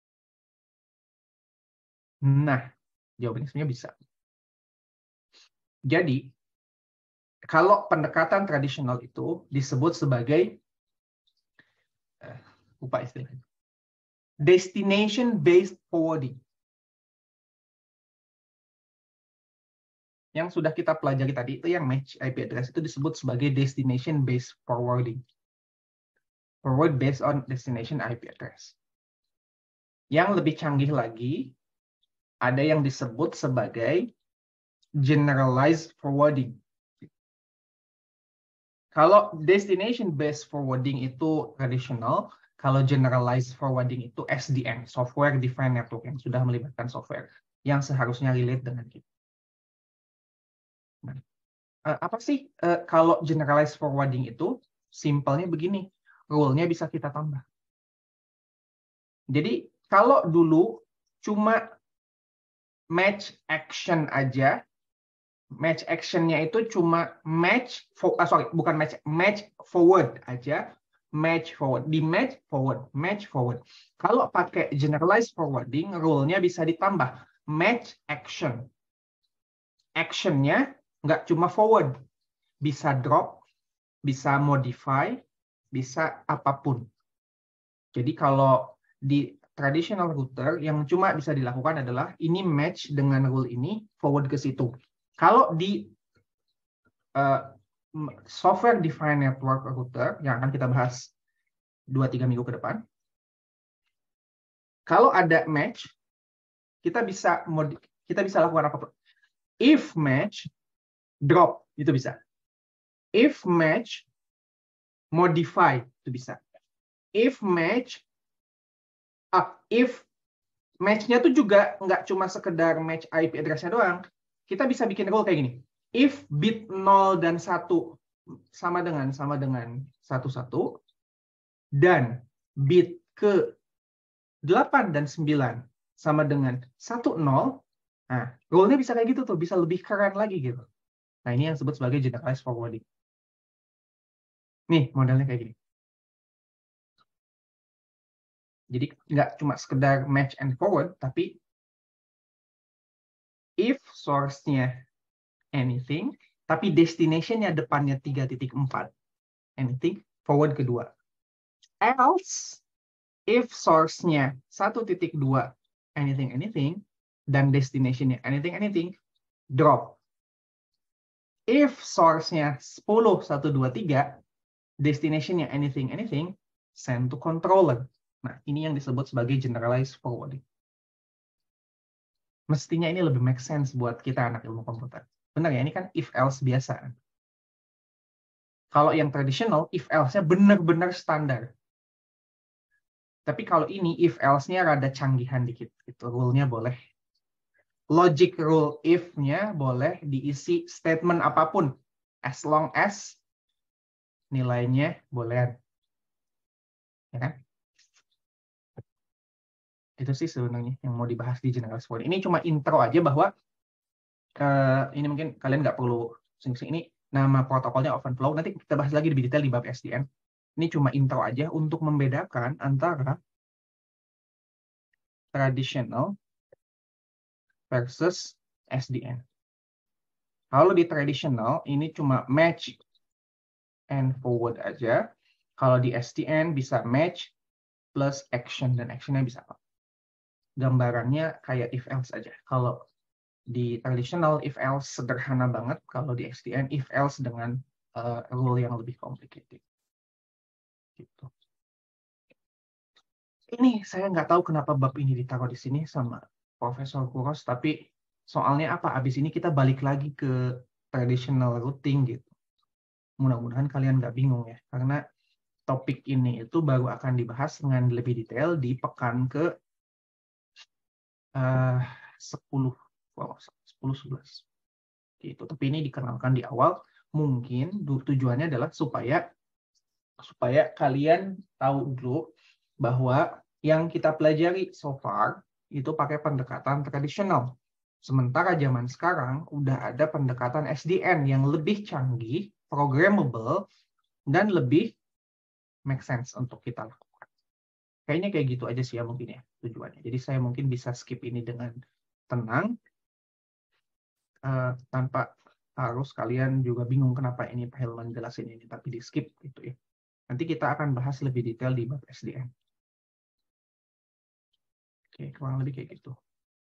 Nah, jawabannya sebenarnya bisa. Jadi, kalau pendekatan tradisional itu disebut sebagai, uh, lupa istilahnya, destination-based forwarding. Yang sudah kita pelajari tadi, itu yang match I P address itu disebut sebagai destination-based forwarding. Forward based on destination I P address. Yang lebih canggih lagi, ada yang disebut sebagai generalized forwarding. Kalau destination based forwarding itu tradisional, kalau generalized forwarding itu S D N, software defined network, yang sudah melibatkan software yang seharusnya relate dengan kita. Nah, apa sih kalau generalized forwarding itu? Simpelnya begini, rule-nya bisa kita tambah. Jadi kalau dulu cuma match action aja, match action-nya itu cuma match, for, uh, sorry, bukan match, match forward aja, match forward, di match forward, match forward. Kalau pakai generalized forwarding, rule-nya bisa ditambah, match action. Action-nya nggak cuma forward, bisa drop, bisa modify, bisa apapun. Jadi kalau di traditional router, yang cuma bisa dilakukan adalah ini match dengan rule ini, forward ke situ. Kalau di uh, software defined network router yang akan kita bahas dua tiga minggu ke depan, kalau ada match, kita bisa mod kita bisa lakukan apapun. If match, drop, itu bisa. If match, modify, itu bisa. If match, uh, if match-nya tuh juga nggak cuma sekedar match I P address-nya doang. Kita bisa bikin rule kayak gini. If bit nol dan satu sama dengan sama dengan satu satu dan bit ke delapan dan sembilan sama dengan satu nol, nah, rule-nya bisa kayak gitu tuh, bisa lebih keren lagi gitu. Nah, ini yang disebut sebagai generalized forwarding. Nih, modelnya kayak gini. Jadi nggak cuma sekedar match and forward, tapi if source-nya anything, tapi destination-nya depannya tiga titik empat, anything, forward kedua. Else, if source-nya satu titik dua, anything, anything, dan destination-nya anything, anything, drop. If source-nya sepuluh, satu, dua, tiga, destination-nya anything, anything, send to controller. Nah, ini yang disebut sebagai generalized forwarding. Mestinya ini lebih make sense buat kita anak ilmu komputer. Benar ya, ini kan if else biasa. Kalau yang tradisional, if else-nya benar-benar standar. Tapi kalau ini if else-nya rada canggihan dikit. Itu rule-nya boleh. Logic rule if-nya boleh diisi statement apapun. As long as nilainya boleh. Ya kan? Itu sih sebenarnya yang mau dibahas di generalized forwarding. Ini cuma intro aja bahwa uh, ini mungkin kalian nggak perlu sing-sing, ini nama protokolnya OpenFlow. Nanti kita bahas lagi lebih detail di bab S D N. Ini cuma intro aja untuk membedakan antara traditional versus S D N. Kalau di traditional ini cuma match and forward aja. Kalau di S D N bisa match plus action, dan actionnya bisa apa? Gambarannya kayak if else aja. Kalau di traditional if else sederhana banget, kalau di S D N if else dengan uh, rule yang lebih complicated. Gitu. Ini saya nggak tahu kenapa bab ini ditaruh di sini sama Profesor Kuros, tapi soalnya apa? Abis ini kita balik lagi ke traditional routing gitu. Mudah-mudahan kalian nggak bingung ya, karena topik ini itu baru akan dibahas dengan lebih detail di pekan ke uh, sepuluh, wow, sepuluh sebelas. Gitu. Tapi ini dikenalkan di awal, mungkin tujuannya adalah supaya supaya kalian tahu dulu bahwa yang kita pelajari so far itu pakai pendekatan tradisional. Sementara zaman sekarang udah ada pendekatan S D N yang lebih canggih, programmable, dan lebih make sense untuk kita lakukan. Kayaknya kayak gitu aja sih ya mungkin ya tujuannya. Jadi saya mungkin bisa skip ini dengan tenang, uh, tanpa harus kalian juga bingung kenapa ini Pak Hilman jelasin ini, tapi di skip gitu ya. Nanti kita akan bahas lebih detail di bab S D N. Oke, kurang lebih kayak gitu.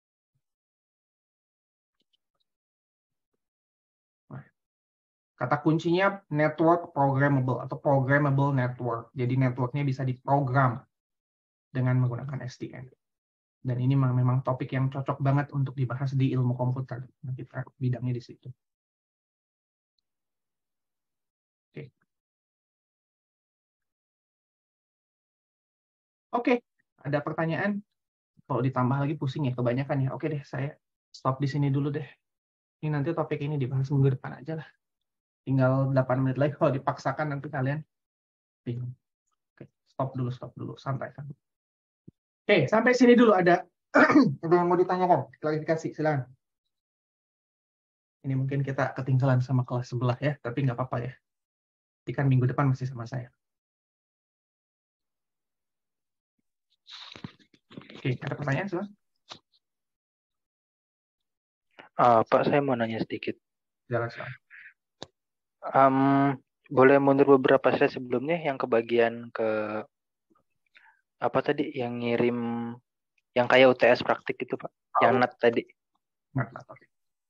Nah, kata kuncinya network programmable atau programmable network. Jadi networknya bisa diprogram dengan menggunakan S D N. Dan ini memang topik yang cocok banget untuk dibahas di ilmu komputer. Nah, kita bidangnya di situ. Oke. Oke, ada pertanyaan? Kalau ditambah lagi pusing ya, kebanyakan ya. Oke deh, saya stop di sini dulu deh. Ini nanti topik ini dibahas minggu depan aja lah. Tinggal delapan menit lagi, kalau dipaksakan nanti kalian bingung. Oke, stop dulu, stop dulu. Santai kan. Oke, sampai sini dulu ada ada yang mau ditanyakan? Klarifikasi, silakan. Ini mungkin kita ketinggalan sama kelas sebelah ya, tapi nggak apa-apa ya. Nanti kan minggu depan masih sama saya. Oke, ada pertanyaan silakan. Uh, Pak, saya mau nanya sedikit. Silakan, silakan. Um, boleh mundur beberapa slide sebelumnya yang kebagian ke apa tadi yang ngirim yang kayak U T S praktik itu Pak, oh. Yang nat tadi. Nat, nat, oke.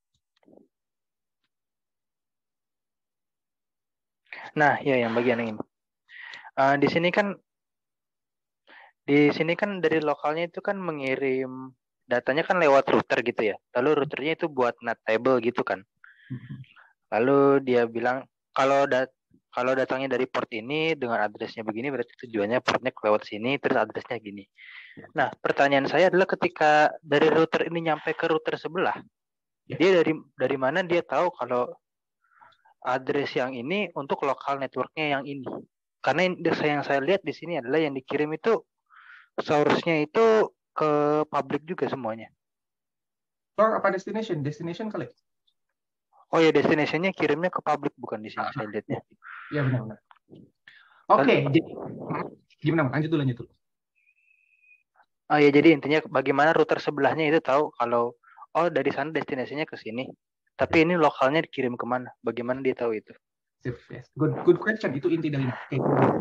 Nah, ya yang bagian ini. Uh, di sini kan di sini kan dari lokalnya itu kan mengirim datanya kan lewat router gitu ya. Lalu routernya itu buat nat table gitu kan. Lalu dia bilang kalau dat kalau datangnya dari port ini dengan addressnya begini berarti tujuannya portnya lewat sini terus addressnya gini. Nah pertanyaan saya adalah ketika dari router ini nyampe ke router sebelah, ya. Dia dari dari mana dia tahu kalau address yang ini untuk lokal networknya yang ini? Karena yang saya lihat di sini adalah yang dikirim itu source-nya itu ke public juga semuanya. Source apa destination? Destination kali. Oh ya, destination-nya kirimnya ke public bukan di sini saya lihatnya. Iya benar-benar. Oke, okay, jadi gimana? Lanjut dulu, lanjut dulu. Oh ya, jadi intinya bagaimana router sebelahnya itu tahu kalau oh dari sana destinasinya ke sini. Tapi ini lokalnya dikirim kemana? Bagaimana dia tahu itu? Yes. Good, good question. Itu inti dari okay.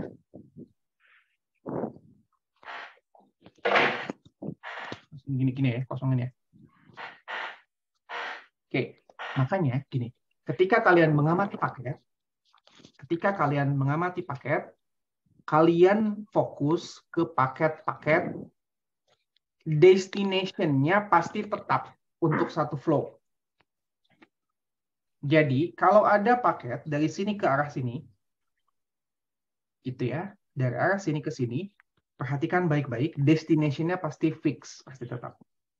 Gini-gini ya, kosongin ya. Oke. Okay. Makanya gini, ketika kalian mengamati paket, ketika kalian mengamati paket, kalian fokus ke paket-paket, destination-nya pasti tetap untuk satu flow. Jadi, kalau ada paket dari sini ke arah sini, gitu ya, dari arah sini ke sini, perhatikan baik-baik, destination-nya pasti fix, pasti tetap.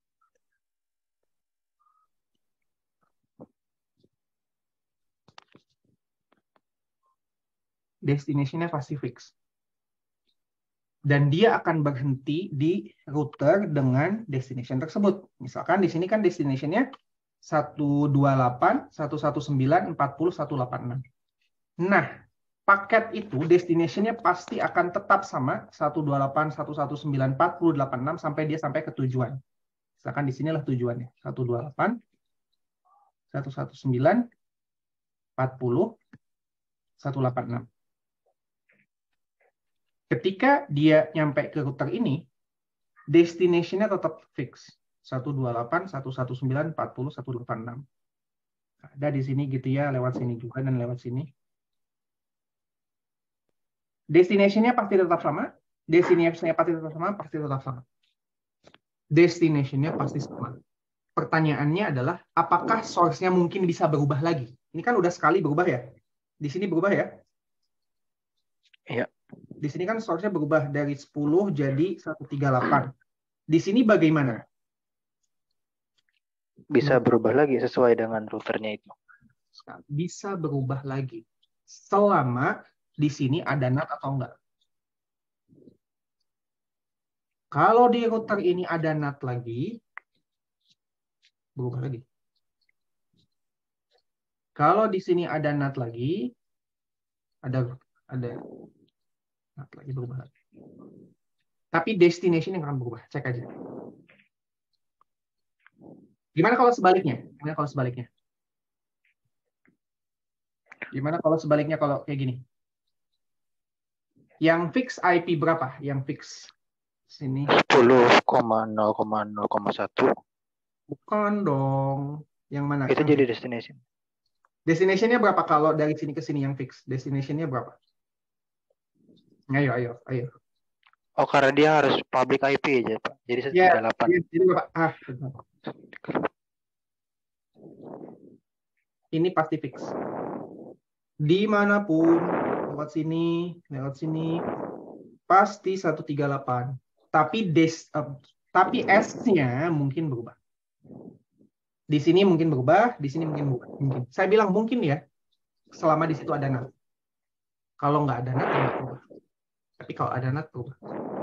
Destination-nya pasti fix. Dan dia akan berhenti di router dengan destination tersebut. Misalkan di sini kan destination-nya satu dua delapan, satu satu sembilan, empat nol, satu delapan enam. Nah, paket itu destination-nya pasti akan tetap sama satu dua delapan, satu satu sembilan, empat nol, delapan enam sampai dia sampai ke tujuan. Misalkan di sinilah tujuannya. satu dua delapan, satu satu sembilan, empat nol, satu delapan enam. Ketika dia nyampe ke router ini, destination-nya tetap fix. satu dua delapan, satu satu sembilan, empat nol, satu delapan enam. Ada di sini gitu ya, lewat sini juga dan lewat sini. Destination-nya pasti tetap sama. Destination-nya pasti tetap sama, pasti tetap sama. Destination-nya pasti sama. Pertanyaannya adalah, apakah source-nya mungkin bisa berubah lagi? Ini kan udah sekali berubah ya. Di sini berubah ya. Iya. Di sini kan source-nya berubah dari sepuluh jadi seratus tiga puluh delapan. Di sini bagaimana? Bisa berubah lagi sesuai dengan routernya itu. Bisa berubah lagi. Selama di sini ada N A T atau enggak. Kalau di router ini ada N A T lagi, berubah lagi. Kalau di sini ada N A T lagi, ada ada N A T lagi, berubah lagi. Tapi destination yang akan berubah. Cek aja. Gimana kalau sebaliknya? Gimana kalau sebaliknya? Gimana kalau sebaliknya kalau kayak gini? Yang fix I P berapa? Yang fix sini. sepuluh koma nol koma nol koma satu. Bukan dong. Yang mana? Itu jadi destination. Destination-nya berapa kalau dari sini ke sini yang fix? Destination-nya berapa? Ayo, ayo, ayo. Oh, karena dia harus public I P aja, Pak. Jadi seratus tiga puluh delapan. Ya, jadi berapa? Ah, benar. Ini pasti fix. Dimanapun, lewat sini, lewat sini, pasti seratus tiga puluh delapan. Tapi des, uh, tapi S-nya mungkin berubah. Di sini mungkin berubah, di sini mungkin berubah. Mungkin. Saya bilang mungkin ya, selama di situ ada N A T. Kalau nggak ada N A T, nggak berubah. Tapi kalau ada N A T, berubah.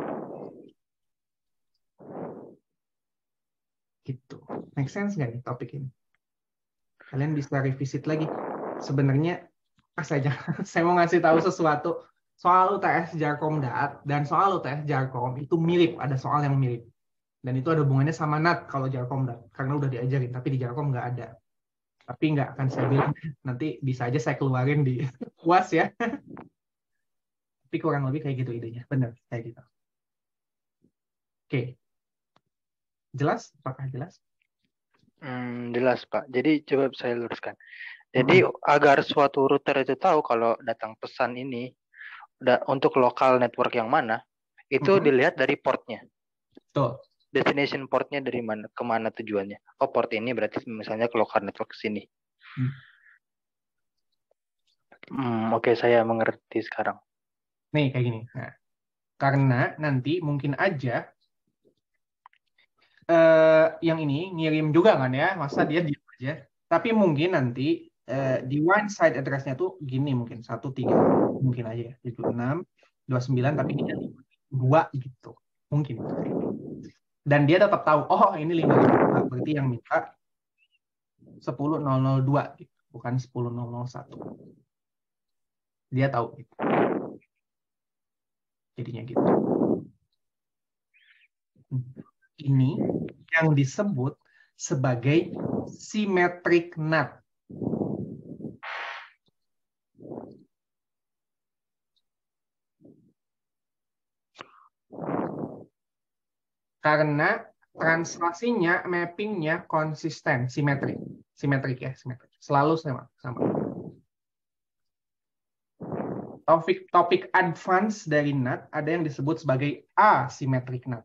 Gitu. Make sense nggak nih topik ini? Kalian bisa revisit lagi. Sebenarnya, ah, saya, saya mau ngasih tahu sesuatu soal U T S Jarkom Dat dan soal U T S Jarkom itu mirip, ada soal yang mirip. Dan itu ada hubungannya sama N A T kalau Jarkom Dat, karena udah diajarin, tapi di Jarkom nggak ada. Tapi nggak akan saya bilang, nanti bisa aja saya keluarin di U A S ya. Tapi kurang lebih kayak gitu idenya, bener kayak gitu. Oke, jelas? Apakah jelas? Hmm, jelas, Pak. Jadi coba saya luruskan. Jadi hmm. agar suatu router itu tahu kalau datang pesan ini da untuk lokal network yang mana, itu hmm. dilihat dari portnya. Betul. Destination portnya dari mana, kemana tujuannya. Oh, port ini berarti misalnya ke lokal network sini. Hmm. Hmm, Oke, okay, saya mengerti sekarang. Nih, kayak gini. Nah, karena nanti mungkin aja Uh, yang ini ngirim juga kan ya, masa dia diam aja. Tapi mungkin nanti uh, di one side address-nya tuh gini mungkin satu tiga mungkin aja ya, itu enam dua sembilan tapi dia dua gitu mungkin. Dan dia tetap tahu oh ini lima ribu berarti yang minta sepuluh nol nol dua gitu, bukan sepuluh nol nol satu. Dia tahu gitu. Jadinya gitu. Ini yang disebut sebagai symmetric N A T. Karena translasinya, mappingnya konsisten, simetrik. Simetrik ya, simetrik. Selalu sama. sama. Topik, topik advance dari N A T ada yang disebut sebagai asymmetric N A T.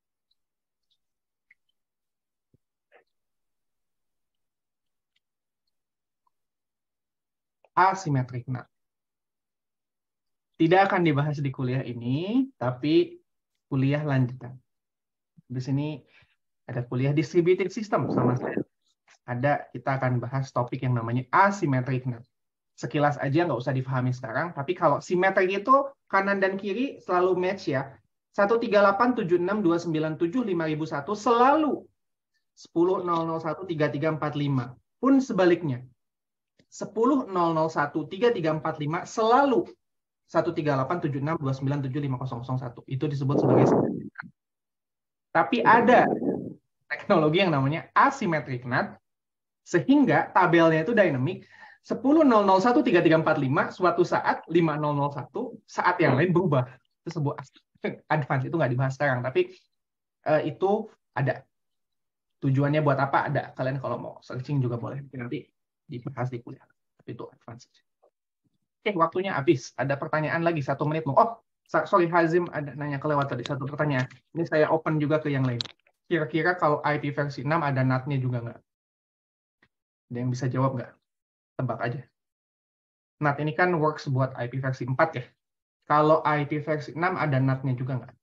Asymmetric N A T. Tidak akan dibahas di kuliah ini, tapi kuliah lanjutan. Di sini ada kuliah distributed system sama saya. Ada, kita akan bahas topik yang namanya asymmetric N A T. Sekilas aja nggak usah difahami sekarang, tapi kalau simetrik itu kanan dan kiri selalu match ya. satu tiga delapan tujuh enam dua sembilan tujuh lima ribu satu selalu sepuluh nol nol satu tiga tiga empat lima. Pun sebaliknya. sepuluh nol nol satu tiga tiga empat lima selalu satu tiga delapan tujuh enam dua sembilan tujuh lima nol nol satu. Itu disebut sebagai symmetric N A T. Tapi ada teknologi yang namanya asymmetric N A T, sehingga tabelnya itu dynamic. sepuluh nol nol satu tiga tiga empat lima suatu saat lima nol nol satu, saat yang lain berubah. Itu sebuah advance, itu nggak dibahas sekarang. Tapi uh, itu ada. Tujuannya buat apa? Ada. Kalian kalau mau searching juga boleh. Nanti dibahas di kuliah. Tapi itu advance. Oke, waktunya habis. Ada pertanyaan lagi satu menit. Oh, sorry Hazim ada nanya kelewat tadi satu pertanyaan. Ini saya open juga ke yang lain. Kira-kira kalau I P versi enam ada N A T-nya juga nggak? Ada yang bisa jawab nggak? Tebak aja. N A T ini kan works buat I P versi empat ya. Kalau I P versi enam ada N A T-nya juga nggak?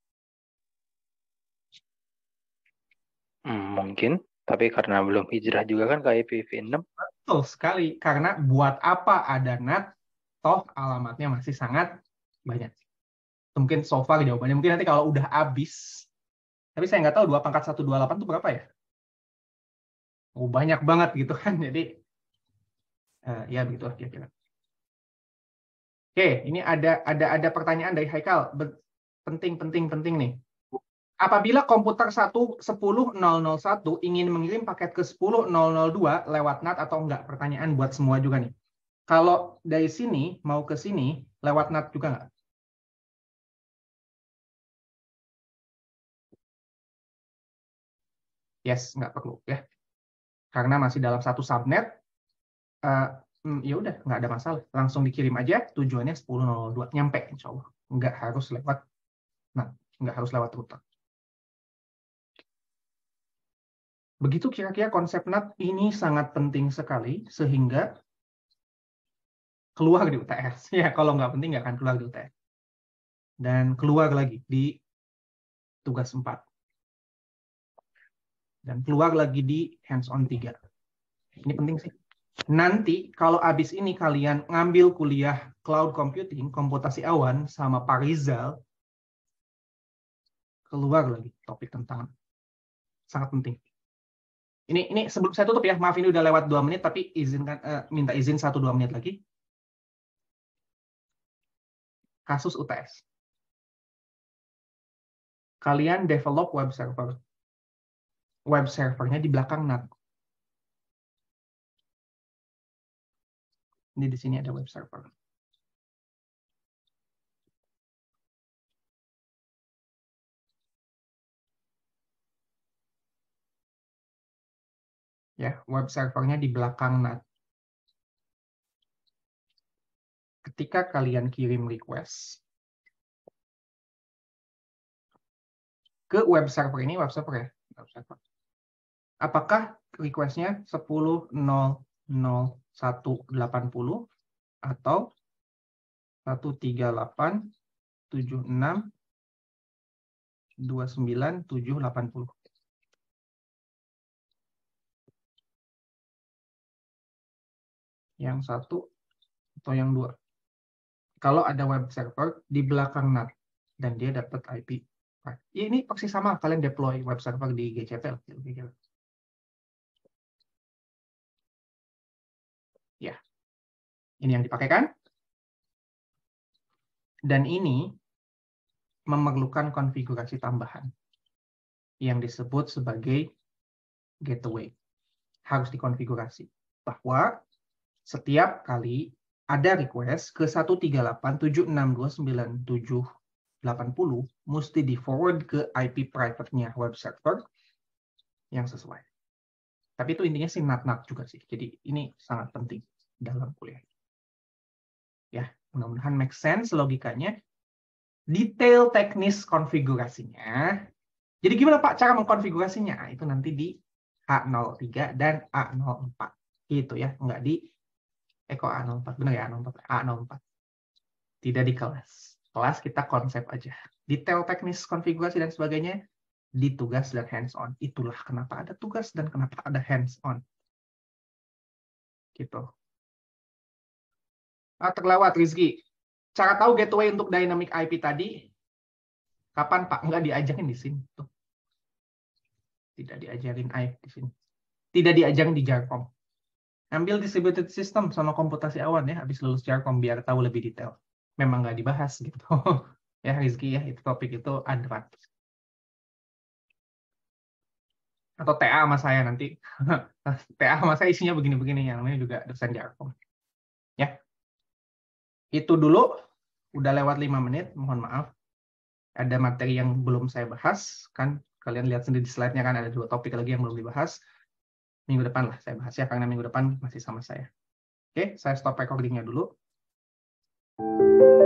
Hmm, mungkin, tapi karena belum hijrah juga kan ke I P v enam. Betul sekali, karena buat apa ada N A T, toh alamatnya masih sangat banyak. Mungkin so far jawabannya, mungkin nanti kalau udah habis, tapi saya nggak tahu dua pangkat seratus dua puluh delapan itu berapa ya? Oh, banyak banget gitu kan, jadi uh, ya begitu kira-kira. Oke, ini ada ada ada pertanyaan dari Haikal, penting penting penting nih. Apabila komputer sepuluh nol nol satu ingin mengirim paket ke sepuluh nol nol dua lewat N A T atau enggak? Pertanyaan buat semua juga nih. Kalau dari sini mau ke sini lewat N A T juga enggak? Yes, enggak perlu ya. Karena masih dalam satu subnet, uh, ya udah nggak ada masalah. Langsung dikirim aja, tujuannya sepuluh nol nol dua nyampe insya Allah. Nggak harus lewat N A T, nggak harus lewat router. Begitu kira-kira konsep N A T ini sangat penting sekali sehingga keluar di U T S. Ya, kalau nggak penting nggak akan keluar di U T S. Dan keluar lagi di tugas empat. Dan keluar lagi di hands-on tiga. Ini penting sih. Nanti kalau abis ini kalian ngambil kuliah cloud computing, komputasi awan sama Pak Rizal, keluar lagi topik tentang sangat penting. Ini ini sebelum saya tutup ya, maaf ini udah lewat dua menit, tapi izinkan uh, minta izin satu dua menit lagi. Kasus U T S. Kalian develop web server. Web servernya di belakang N A T. Ini di sini ada web server. Ya, web servernya di belakang N A T. Ketika kalian kirim request ke web server ini, web server ya, web server. Apakah request-nya sepuluh nol nol satu delapan nol atau satu tiga delapan tujuh enam dua sembilan tujuh delapan nol? Yang satu atau yang dua? Kalau ada web server di belakang N A T dan dia dapat I P. Nah, ini persis sama kalian deploy web server di G C P L. Ya, ini yang dipakai kan? Dan ini memerlukan konfigurasi tambahan yang disebut sebagai gateway. Harus dikonfigurasi. Bahwa setiap kali ada request ke satu tiga delapan tujuh enam dua sembilan tujuh delapan nol, mesti di-forward ke I P private-nya web server yang sesuai. Tapi itu intinya sih N A T N A T juga sih. Jadi ini sangat penting dalam kuliah. Ya, mudah-mudahan make sense logikanya. Detail teknis konfigurasinya. Jadi gimana Pak cara mengkonfigurasinya? Nah, itu nanti di A nol tiga dan A nol empat. Gitu ya, enggak di Eko A nol empat. Benar ya, A nol empat. A nol empat. Tidak di kelas. Kelas kita konsep aja. Detail teknis konfigurasi dan sebagainya di tugas dan hands-on. Itulah kenapa ada tugas dan kenapa ada hands-on. Gitu. Ah, terlewat Rizky. Cara tahu gateway untuk dynamic I P tadi, kapan Pak? Nggak diajarin di sini. Tuh. Tidak diajarin I P di sini. Tidak diajarin di Jarkom. Ambil distributed system sama komputasi awan ya, habis lulus Jarkom biar tahu lebih detail. Memang nggak dibahas gitu. Ya Rizky ya, itu topik itu advance. Atau T A sama saya nanti. T A sama saya isinya begini-begini, yang namanya juga dosen Jarkom. Ya. Itu dulu, udah lewat lima menit, mohon maaf. Ada materi yang belum saya bahas, kan kalian lihat sendiri di slide-nya kan ada dua topik lagi yang belum dibahas. Minggu depan lah saya bahas ya, karena minggu depan masih sama saya. Oke, saya stop recording-nya dulu. Bye.